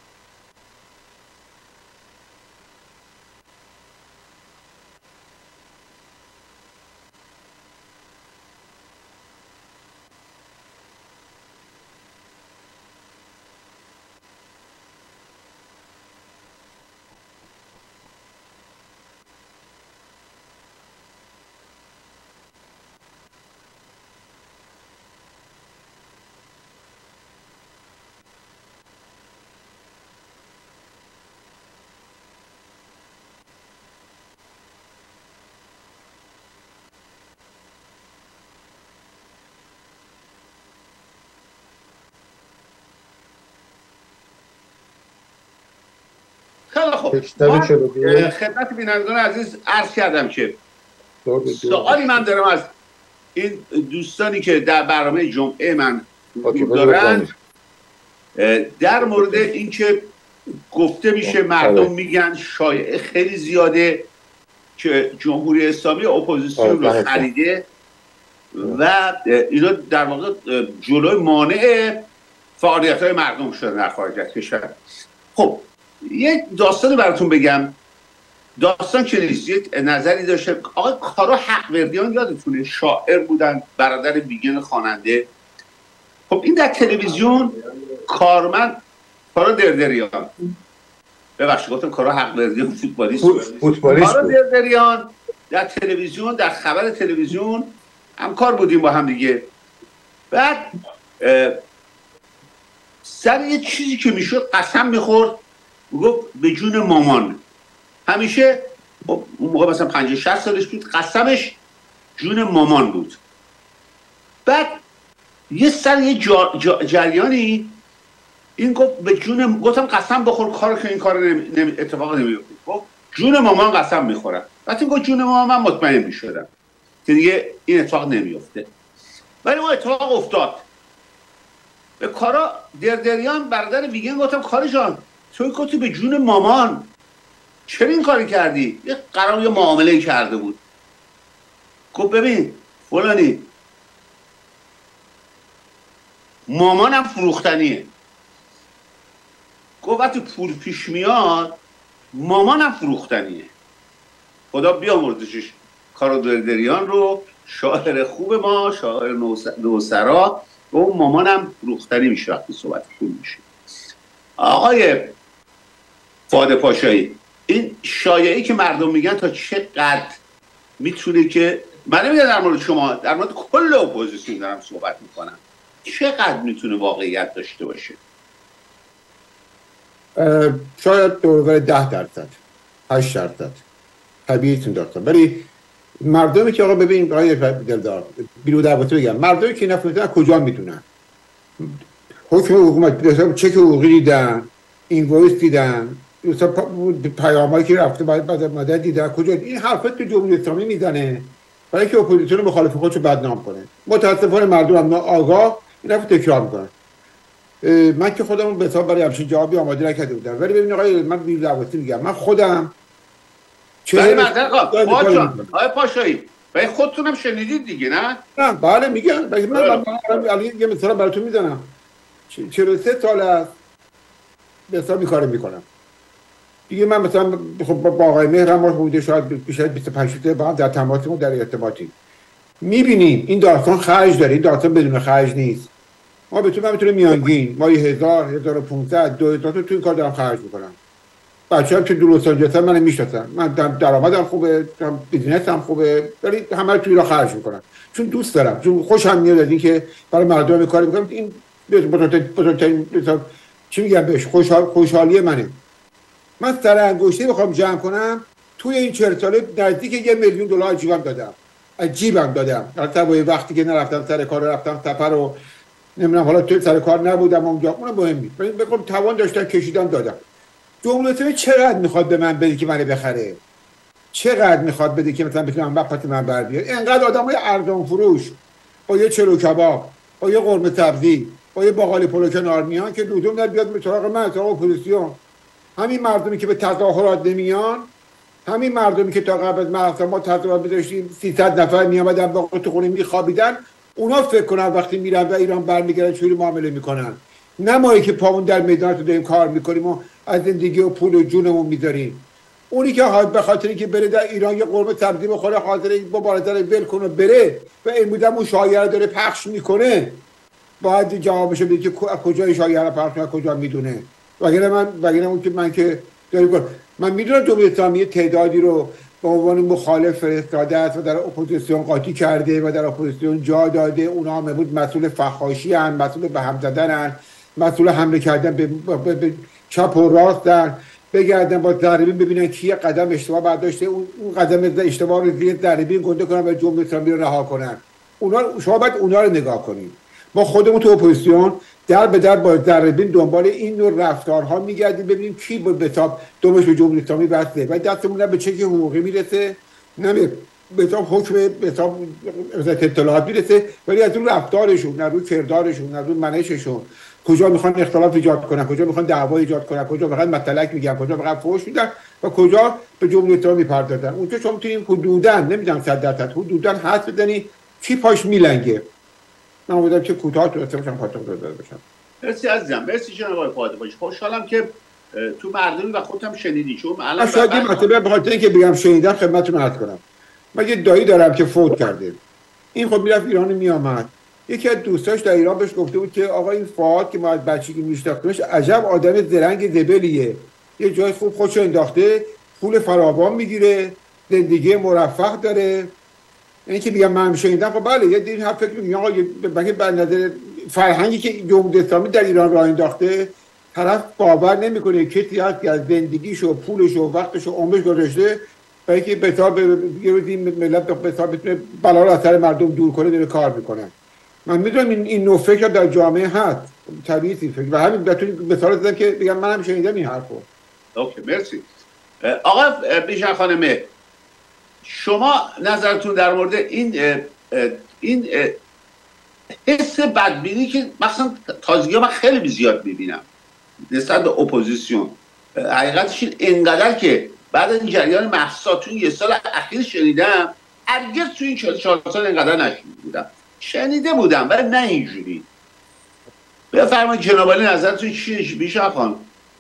خیلی خوب، خدمت بینندگان عزیز عرض کردم که سوالی من دارم از این دوستانی که در برنامه جمعه من دارن در مورد اینکه گفته میشه مردم میگن شایعه خیلی زیاده که جمهوری اسلامی اپوزیسیون رو خریده و اینا در واقع جلوی مانع فعالیت های مردم شده در خارج از کشور. خب یک داستانی براتون بگم. داستان که نیست، یک نظری داشته آقای کارا حقوردیان، یادتونه شاعر بودن، برادر بیگن خواننده. خب این در تلویزیون کارمند کارا دردریان، ببخشید گفتم کارا حقوردیان فوتبالیست فوتبالیست کارا دردریان در تلویزیون، در خبر تلویزیون همکار بودیم با هم دیگه. بعد سر یه چیزی که میشد قسم میخورد، گفت به جون مامان. همیشه اون موقع مثلا پنجاه شصت سالش بود، قسمش جون مامان بود. بعد یه سر یه جا جا جریانی این گفت به جون، گفتم قسم بخور کار که این کار نمی... نمی... اتفاق نمیفته. گفت جون مامان قسم میخورم. وقتی گفت جون مامان من مطمئن میشدم که دیگه این اتفاق نمیفته، ولی اون اتفاق افتاد. به کارا دردریان برادر ویگن گفتم کاری جان توی گفتی به جون مامان، چرا این کاری کردی؟ یه قرار یه معامله کرده بود. گفت ببین فلانی مامانم فروختنیه. گفت وقتی پول پیش میاد مامانم فروختنیه. خدا بیامرزشش کارا دردریان رو، شاعر خوب ما، شاعر نوسرا، و مامانم فروختنی میشه وقتی صحبت پول میشه. آقای فؤاد پاشایی، این شایعی که مردم میگن تا چقدر میتونه که، من نمیگم در مورد شما، در مورد کل اپوزیسیون دارم صحبت میکنم، چقدر میتونه واقعیت داشته باشه؟ شاید دور ده درصد هشت درصد طبیعیتون داشتن، ولی مردمی که آقا ببین برای دلدار بیرو در بگم، مردمی که نفهمیدن کجا میدونن؟ حکم حکومت چک حقوقی دیدن، اینوایس دیدن، مثلا پیامایی که رفته بعد بعد مدت دیدن، کجا این حرفت تو جمهوری اسلامی میزنه برای اینکه اپوزیسیون مخالف خودشو بدنام کنه. متاسفانه مردم هم آگاه این حرف تکرار میکنن. من که خودم به حساب برای همچین جوابی آماده نکرده بودم، ولی ببین آقای من بی دعواتی میگم، من خودم ولی منطقه آقای پاشایی ولی خودتونم شنیدید دیگه نه؟ نه بله میگم، من من یه مثلا براتون میزنم. چهل و سه سال است به حساب این کارو میکنم دیگه. من مثلا خب با آقای مهرم ما بوده شاید بیشتر بیست و پنج سال با هم در تماسیم و در ارتباطیم. میبینیم این داستان خرج داره، این داستان بدون خرج نیست. ما بتونیم میتونه میانگین ما یه هزار، هزار و پونصد، دو هزار تو این کار دارم خرج میکنم. بچه‌ام که دو لس آنجلس من میشناسن، من درآمدم خوبه، بیزینسم خوبه، ولی همه رو توی را خرج میکنم چون دوست دارم، چون خوشم میاد از اینکه برای مردم کار میکنم. این بزرگترین چی میگم بهش خوشحال خوشحالی منه. من سر انگشتی بخوام جمع کنم توی این چهل ساله نزدیک یه میلیون دلار جیبم دادم، از جیبم دادم. البته وقتی که نرفتم سر کار، رفتم سفر و نمیدونم حالا تو سر کار نبودم اونجا، اون مهم نیست، ولی بگم توان داشتم کشیدم دادم. جمهوری اسلامی چقدر میخواد به من بده که منو بخره؟ چقدر میخواد بده که مثلا بتونم وقت من بر بیاد؟ اینقدر آدمای ارزان فروش با یه چلو کباب، با یه قرمه سبزی، با یه باقالی پلو کنار میان که دودوم در بیاد به سراغ من، سراغ اپوزیسیون. همین مردمی که به تظاهرات نمیان، همین مردمی که تا قبل از مراسم ما تظاهرات می‌داشتیم سیصد نفر میامدن با تو خونه میخوابیدن، اونا فکر کنن وقتی میرن و ایران برمیگردن چوری معامله میکنن. نه مایی که پامون در میدان تو داریم کار میکنیم و از زندگی و پول و جونمون میذاریم. اونی که به خاطر اینکه بره در ایران یه قرمه سبزی بخوره، حاضر با بالاتر ول کنه بره و این بودم اون شایعه داره پخش میکنه، باید جوابش بده که کجای شایعه رو پخش کنه، کجا میدونه. وگرنه من وگرنه اون که من که داریم من میدونم جمهوری اسلامی تعدادی رو به عنوان مخالف فرستاده است و در اپوزیسیون قاطی کرده و در اپوزیسیون جا داده. اونا هم بود مسئول فحاشی ان، مسئول به هم زدن ان، مسئول حمله کردن به, به, به چپ و راستن، بگردن با ضربین ببینن کی قدم اشتباه برداشته، اون قدم اشتباه رو زیر ضربین گنده کنن و جمهوری اسلامی رو رها کنن. اونا شما باید اونا رو نگاه کنید. ما خودمون تو اپوزیسیون در به در با ضربین دنبال این نوع رفتارها میگردیم ببینیم کی به حساب دومش به جمهوری اسلامی بسته و دستمون نه به چک حقوقی میرسه، نه به حساب حکم به حساب اطلاعات میرسه، ولی از اون رفتارشون، از اون کردارشون، از اون منششون، کجا میخوان اختلاف ایجاد کنن، کجا میخوان دعوا ایجاد کنن، کجا فقط مطلق میگن، کجا فقط فحش میدن و کجا به جمهوری اسلامی میپردازن. اونجا شما میتونید حدوداً نمیدونم صد درصد حدوداً حد بزنی کی پاش میلنگه. من امیدوارم که کوتاه تو استفاده پاسخ داده باشم. مرسی عزیزم، مرسی جناب آقای فؤاد باشی. خوشحالم که تو مردمی و خودت هم شنیدی، چون الان شاید این مطلب به خاطر اینکه بگم شنیدم خدمتتون عرض کنم. من یه دایی دارم که فوت کرده. این خب میرفت ایران میآمد. یکی از دوستاش در ایران بهش گفته بود که آقا این فؤاد که ما از بچگی میشناختیمش عجب آدم زرنگ دبلیه. یه جای خوب خودشو انداخته، پول فراوان میگیره، زندگی مرفه داره. یعنی که میگم من شنیدم، خب بله یه دین حرف فکر میگم آقا بگه به نظر فرهنگی که جمهوری اسلامی در ایران راه انداخته، طرف باور نمیکنه کسی هست که از زندگیش و پولش و وقتش و عمرش گذاشته برای اینکه به حساب یه روزی ملت به حساب بتونه بلا رو از سر مردم دور کنه داره کار میکنه. من میدونم این این نوع فکر در جامعه هست، طبیعی فکر و همین بتونید مثال زدم که بگم منم شنیدم این حرفو. اوکی مرسی. آقا بیژن خانم، شما نظرتون در مورد این این حس بدبینی که مثلا تازگی من خیلی زیاد میبینم نسبت به اپوزیسیون، حقیقتش اینقدر که بعد از این جریان مهسا تو یه سال اخیر شنیدم، هرگز تو این چهل چهار سال اینقدر نشنیده بودم. شنیده بودم ولی نه اینجوری. بفرمایید جناب عالی نظرتون چیه بیژن خانم؟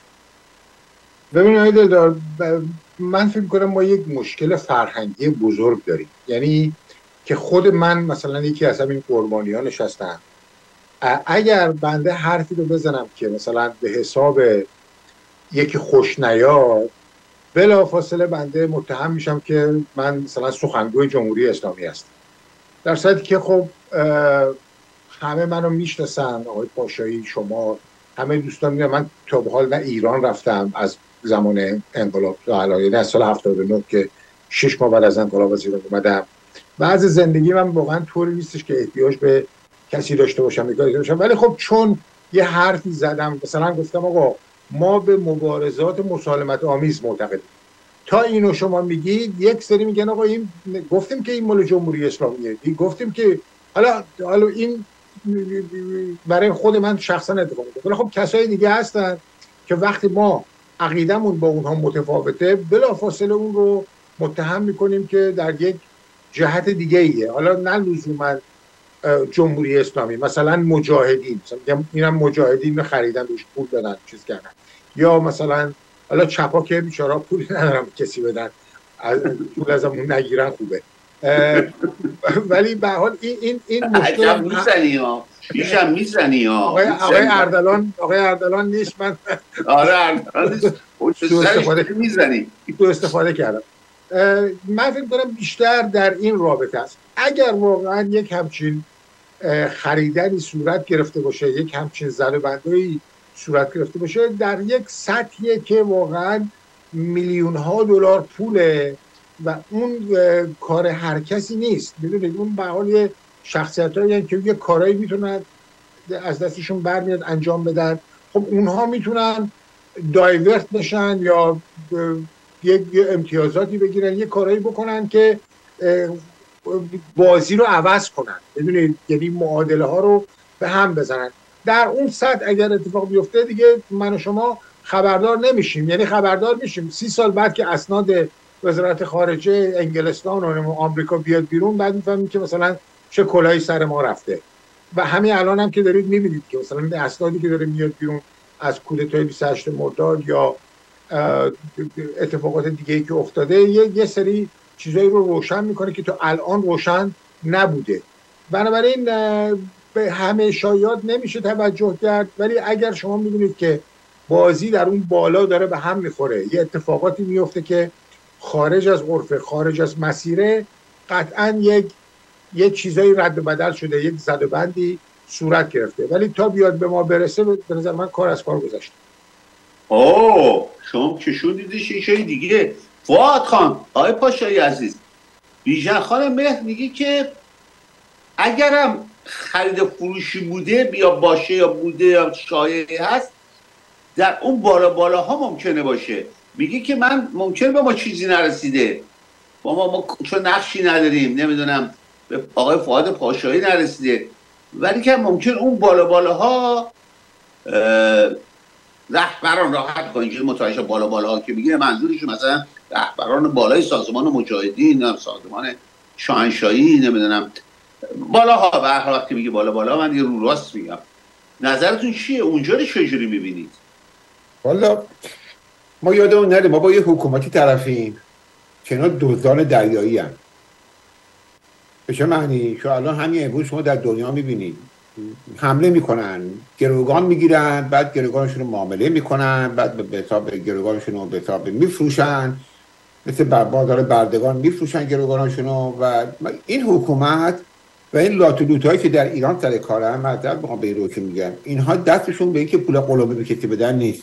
ببینید آقای دلدار، من فکر کنم ما یک مشکل فرهنگی بزرگ داریم. یعنی که خود من مثلا یکی از همین قربانیان نشستم، اگر بنده حرفی رو بزنم که مثلا به حساب یکی خوشنیاد، بلافاصله بنده متهم میشم که من مثلا سخنگوی جمهوری اسلامی هستم، در صورتی که خب همه منو میشناسن. آقای پاشایی، شما، همه دوستان میدونن من تا به حال نه ایران رفتم از زمان انقلاب تا الان، یعنی از سال هفتاد و نه که شش ماه بعد از انقلاب از ایران اومدم. بعض زندگی من واقعا طوری نیستش که احتیاج به کسی داشته باشم یا داشته باشم، ولی خب چون یه حرفی زدم مثلا گفتم آقا ما به مبارزات مسالمت آمیز معتقدیم، تا اینو شما میگید یک سری میگن آقا این گفتیم که این مال جمهوری اسلامیه، گفتیم که حالا حالا این برای خود من شخصا اتفاق میفته، ولی خب کسای دیگه هستن که وقتی ما عقیدمون با اونها متفاوته بلافاصله اون رو متهم میکنیم که در یک جهت دیگه ایه، حالا نه لزوما جمهوری اسلامی، مثلا مجاهدین، مثلا اینم مجاهدین خریدن روش پول دادن چیز کردن، یا مثلا حالا چپا که بیچارا پول ندارن کسی بدن پول ازمون نگیرن خوبه، ولی به هر حال این این این مشکل میزنی ها پیشم میزنی ها آقای آقای اردلان آقای اردلان نیست، من آره اردلان نیست تو استفاده میزنی تو استفاده کردم. من فکر کنم بیشتر در این رابطه است. اگر واقعا یک همچین خریدنی صورت گرفته باشه، یک همچین زدوبندی صورت گرفته باشه در یک سطحی که واقعا میلیون ها دلار پوله و اون کار هر کسی نیست، میدونید اون به حال شخصیتایی که یه کارایی میتونن از دستشون برمیاد انجام بدن، خب اونها میتونن دایورت بشن یا یک امتیازاتی بگیرن، یه کارایی بکنن که بازی رو عوض کنن، میدونید یعنی معادله ها رو به هم بزنن. در اون سطح اگر اتفاق بیفته دیگه من و شما خبردار نمیشیم، یعنی خبردار میشیم سی سال بعد که اسناد وزارت خارجه انگلستان و آمریکا بیاد بیرون، بعد میفهمیم که مثلا چه کلاهی سر ما رفته. و همین الان هم که دارید میبینید که مثلا اسنادی که داره میاد بیرون از کودتای بیست و هشت مرداد یا اتفاقات دیگه‌ای که افتاده یه, یه سری چیزایی رو روشن میکنه که تا الان روشن نبوده. بنابراین به همه شایعات نمیشه توجه کرد، ولی اگر شما میدونید که بازی در اون بالا داره به هم میخوره، یه اتفاقاتی میفته که خارج از عرف، خارج از مسیره، قطعا یک یه چیزایی رد و بدل شده، یک زدوبندی صورت گرفته، ولی تا بیاد به ما برسه به نظر من کار از کار گذاشته. اوه شما کشوندید شیشه دیگه. فؤاد خان، آقای پاشایی عزیز، بیژن خان مهر میگه که اگرم خرید فروشی بوده بیا باشه یا بوده یا شایعه هست در اون بالا بالاها ممکنه باشه. میگه که من ممکنه به ما چیزی نرسیده، با ما, ما چون نقشی نداریم، نمیدونم به آقای فؤاد پاشایی نرسیده، ولی که ممکن اون بالا بالاها رهبران راحت کنید که متوجه بالا بالاها که میگه منظورش مثلا رهبران بالای سازمان مجاهدین، سازمان شاهنشاهی، نمیدونم بالاها، به هر حال وقتی میگه بالا بالا من دیگه رو راست میگم. نظرتون چیه؟ اونجا رو چجوری میبینید؟ والا ما یادمون نره ما با یه حکومتی طرفیم که اینا دزدان دریایی هم. به چه معنی؟ چون الان همین امروز شما در دنیا میبینید حمله میکنن، گروگان میگیرن، بعد گروگانشون رو معامله میکنن، بعد به حساب گروگانشون رو به حساب میفروشن، مثل بازار بردگان میفروشن گروگانشون رو. و این حکومت و این لاتولوتایی که در ایران سر کارن، معذرت میخوام به این رو که میگم، اینها دستشون به این که پول قلابه به کسی بدن نیست.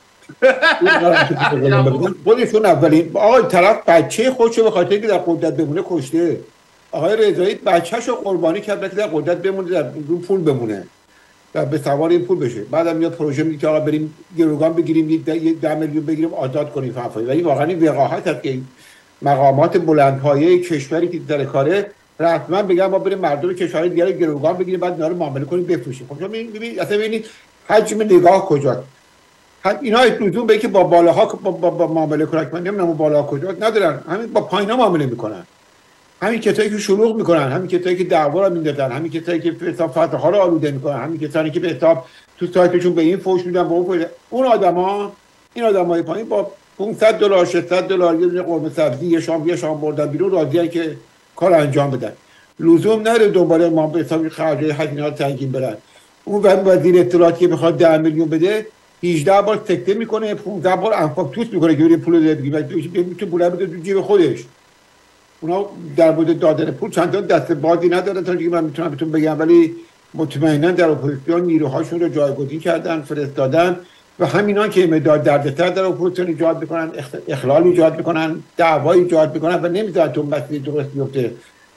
خودشون اولین آقای طرف بچه خودشو به خاطر اینکه در قدرت بمونه کشته. آقای رضایی بچه‌شو قربانی کرد که در قدرت بمونه، در رو پول بمونه و به سوار این پول بشه. بعدم میاد پروژه میگه که آقا بریم گروگان بگیریم، یه ده میلیون بگیریم آزاد کنیم فنفایی. ولی واقعا این وقاحت هست که مقامات بلندپایه کشوری که در کاره رسما بگن ما بریم مردم کشورهای دیگه رو گروگان بگیریم بعد اینا رو معامله کنیم بفروشیم. خب شما ببینید اصلا ببینید حجم نگاه کجاست. اینا لزوم به که با بالاها با, با, با معامله کنن، من نمیدونم بالا کجا ندارن، همین با پایینا معامله میکنن. همین کسایی که شلوغ میکنن، همین کسایی که دعوا رو میندازن، همین کسایی که به حساب فتح ها رو آلوده میکنن، همین کسایی که به حساب تو سایتشون به این فوش میدن، به اون فوش. اون آدما این آدمای پایین با پانصد دلار ششصد دلار یه دونه قرمه سبزی یه شام یه شام بردن بیرون راضیه که کار انجام بدن. لزوم نداره دوباره ما به حساب خرج هزینه‌ها سنگین برن. اون وزیر اطلاعاتی که بخواد ده میلیون بده هجده بار تکته میکنه، پانزده بار انفاق توس میکنه که بره پول بده بگیره، میتونه پول بده تو جیب خودش. اونا در مورد دادن پول چند تا دست بازی ندارن تا اینکه من میتونم بهتون بگم، ولی مطمئنا در اپوزیسیون نیروهاشون رو جایگزین کردن، فرستادن و همینا که مداد دردسر در اپوزیسیون ایجاد میکنن، اخلال ایجاد میکنن، دعوا ایجاد میکنن و نمیذارن تو مسیر درست بیفته.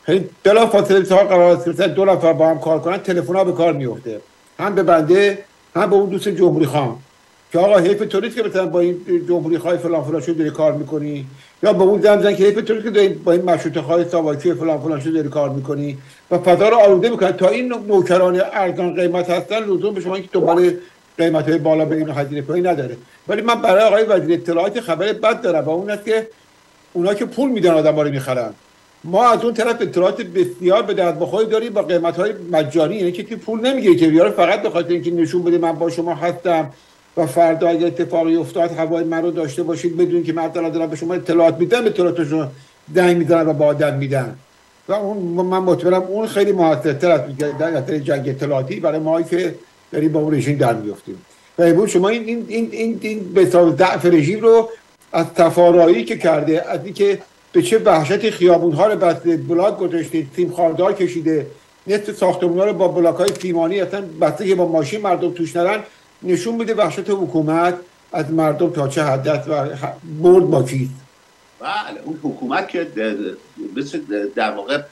بلا فاصله تا قرار است دو نفر با هم کار کنن تلفن‌ها به کار میفته، هم به بنده هم به اون دوست جمهوری خان که آقا حیف توریست که مثلا با این جمهوری خواهی فلان فلان شو داری کار میکنی، یا با اون زمزن که حیف توریست که با این مشروطه خواهی ساواکی فلان فلان شو داری کار میکنی و فضا رو آلوده میکنن. تا این نوکران ارزان قیمت هستن لزوم به شما اینکه دنبال قیمت‌های بالا به اینو هزینه کنی نداره. ولی من برای آقای وزیر اطلاعات خبر بد دارم و اون است که اونا که پول میدن آدم‌ها رو میخرن، ما از اون طرف اطلاعات بسیار به درد بخوری داریم با قیمت‌های مجانی، یعنی که پول نمیگیره که بیاره فقط به خاطر اینکه نشون بده من با شما هستم و فردا اگه اتفاقی افتاد هوای من رو داشته باشید بدون که من دارم به شما اطلاعات میدم، اطلاعاتشون زنگ میزنن و با آدم میدن و اون من مطمئنم اون خیلی موثرتر از در جنگ اطلاعاتی برای ما که داریم با اون رژیم در میافتیم. و امروز شما این این این این, این به حساب ضعف رژیم رو از تفارایی که کرده، از اینکه به چه وحشت خیابون‌ها رو بسته، بلاک گذاشته، سیم خاردار کشیده، نصف ساختمان‌ها رو با بلاک‌های سیمانی اصلا بسته که با ماشین مردم توش نرن، نشون میده وحشت حکومت از مردم تا چه حد است و برد با چیست. بله اون حکومت که مثل در واقع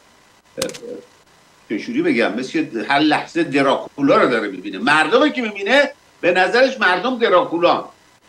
چجوری بگم، مثل هر لحظه دراکولا رو داره میبینه. مردمی که میبینه به نظرش مردم دراکولان.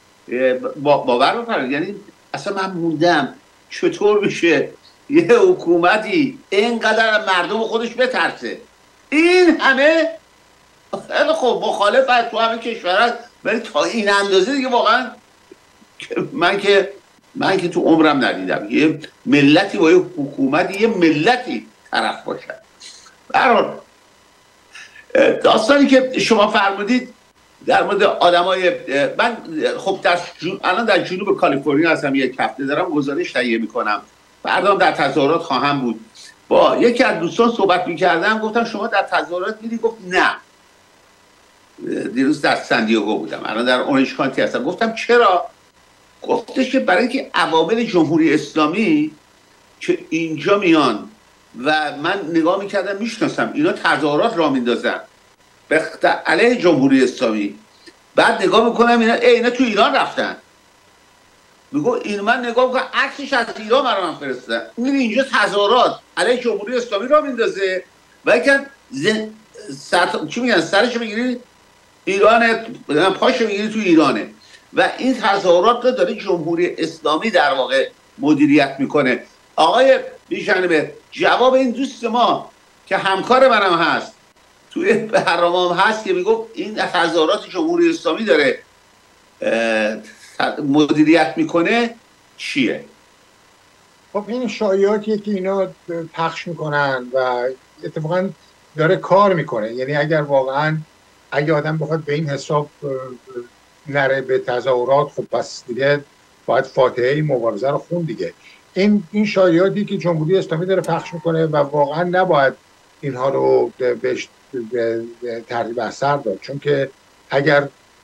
باور بفرمایید، یعنی اصلا من موندم چطور میشه یه حکومتی اینقدر مردم خودش بترسه، این همه خیلی خوب مخالف تو همه کشورها، ولی تا این اندازه دیگه واقعا من که من که تو عمرم ندیدم یه ملتی با یه حکومتی یه ملتی طرف باشه. برحال داستانی که شما فرمودید در مورد آدمای من خب در جن... الان در جنوب کالیفرنیا هستم، یک هفته دارم گزارش تهیه میکنم، فردا در تظاهرات خواهم بود. با یکی از دوستان صحبت میکردم، گفتم شما در تظاهرات میری؟ گفت نه. دیروز در سندیاگو بودم، الان در اورنج کانتی هستم. گفتم چرا؟ گفتش که برای اینکه عوامل جمهوری اسلامی که اینجا میان و من نگاه میکردم میشناسم اینا تظاهرات را میندازن علیه جمهوری اسلامی، بعد نگاه میکنم اینا ای اینا تو ایران رفتن، میگو این من نگاه میکنم عکسش از ایران برای من فرستادن، این اینجا تظاهرات علیه جمهوری اسلامی را میندازه و یکن زن... سر... چی میگن سرش میگیری ایرانه، پاشو میگیری تو ایرانه و این تظاهرات رو داره جمهوری اسلامی در واقع مدیریت میکنه. آقای بیژنبه جواب این دوست ما که همکار منم هست توی برنامه هست که میگفت این تظاهرات جمهوری اسلامی داره مدیریت میکنه چیه؟ خب این شایعاتیه که اینا پخش میکنن و اتفاقا داره کار میکنه. یعنی اگر واقعا اگه آدم بخواد به این حساب نره به تظاهرات، خب پس دیگه باید فاتحه مبارزه رو خون دیگه. این این شایعاتی که جمهوری اسلامی داره پخش میکنه و واقعا نباید اینها رو بهش ترتیب اثر داد، چون که اگر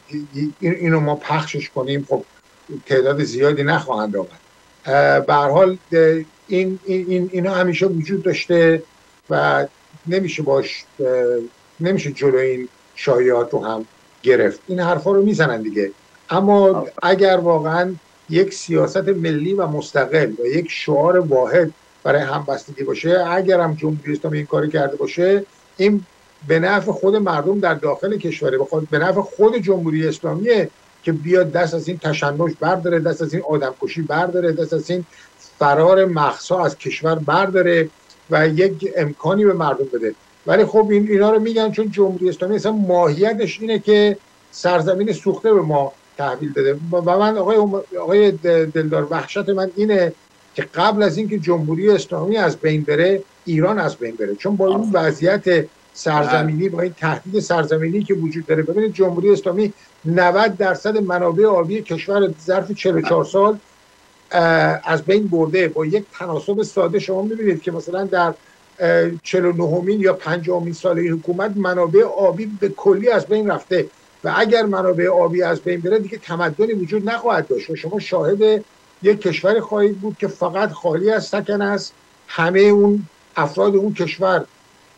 اینو ما پخشش کنیم خب تعداد زیادی نخواهند آمد. به هر حال این این اینا همیشه وجود داشته و نمیشه باش نمیشه جلو این شایعات رو هم گرفت. این حرفا رو میزنن دیگه. اما اگر واقعا یک سیاست ملی و مستقل و یک شعار واحد برای همبستگی باشه، اگر هم جمهوری اسلامی این کاری کرده باشه، این به نفع خود مردم در داخل کشوره، به نفع خود جمهوری اسلامیه که بیاد دست از این تشنج برداره، دست از این آدمکشی برداره، دست از این فرار مخزا از کشور برداره و یک امکانی به مردم بده. ولی خب این اینا رو میگن چون جمهوری اسلامی اصلا ماهیتش اینه که سرزمین سوخته به ما تحویل داده. و من آقای آقای دلدار وحشت من اینه که قبل از اینکه جمهوری اسلامی از بین بره، ایران از بین بره، چون با این وضعیت سرزمینی، با این تهدید سرزمینی که وجود داره، ببینید جمهوری اسلامی نود درصد منابع آبی کشور ظرف چهل و چهار سال از بین برده. با یک تناسب ساده شما میبینید که مثلا در چهل و نهمین یا پنجاهمین ساله حکومت منابع آبی به کلی از بین رفته و اگر منابع آبی از بین بره دیگه تمدنی وجود نخواهد داشت و شما شاهد یک کشور خواهید بود که فقط خالی از سکن است. همه اون افراد اون کشور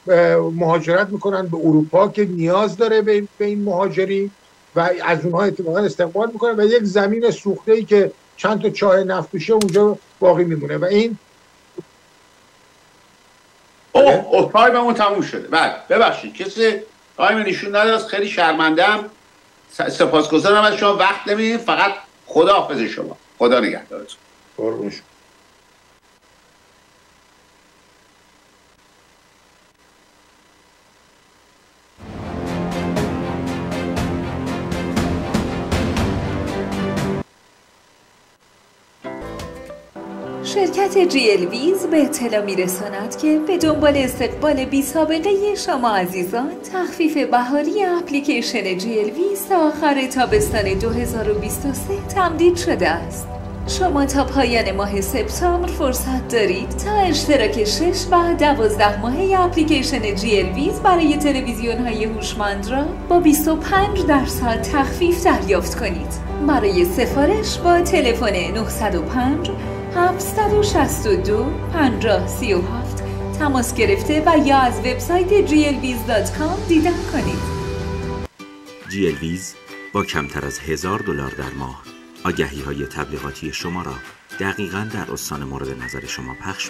مهاجرت میکنن به اروپا که نیاز داره به این مهاجری و از اونها اتفاقا استقبال میکنن و یک زمین سوخته‌ای که چند تا چاه نفتوشه اونجا باقی میمونه و این اوه اوه تایممون تموم شده. بله ببخشید کسی تایم نشون نداد، خیلی شرمندم. سپاسگزارم از شما، وقت نمیدید. فقط خداحافظ شما، خدا نگهدارتون. قربون شما. شرکت جی ال ویز به اطلاع میرساند که به دنبال استقبال بی سابقه شما عزیزان تخفیف بهاری اپلیکیشن جی ال ویز تا آخر تابستان دو هزار و بیست و سه تمدید شده است. شما تا پایان ماه سپتامبر فرصت دارید تا اشتراک شش و دوازده ماهه اپلیکیشن جی ال ویز برای تلویزیون های هوشمند را با بیست و پنج درصد تخفیف دریافت کنید. برای سفارش با تلفن نه صفر پنج هفت شش دو پنجاه سی و هفت تماس گرفته و یا از وبسایت جی ال ویز دات کام دیدن کنید. جی ال ویز با کمتر از هزار دلار در ماه آگهی های تبلیغاتی شما را دقیقاً در استان مورد نظر شما پخش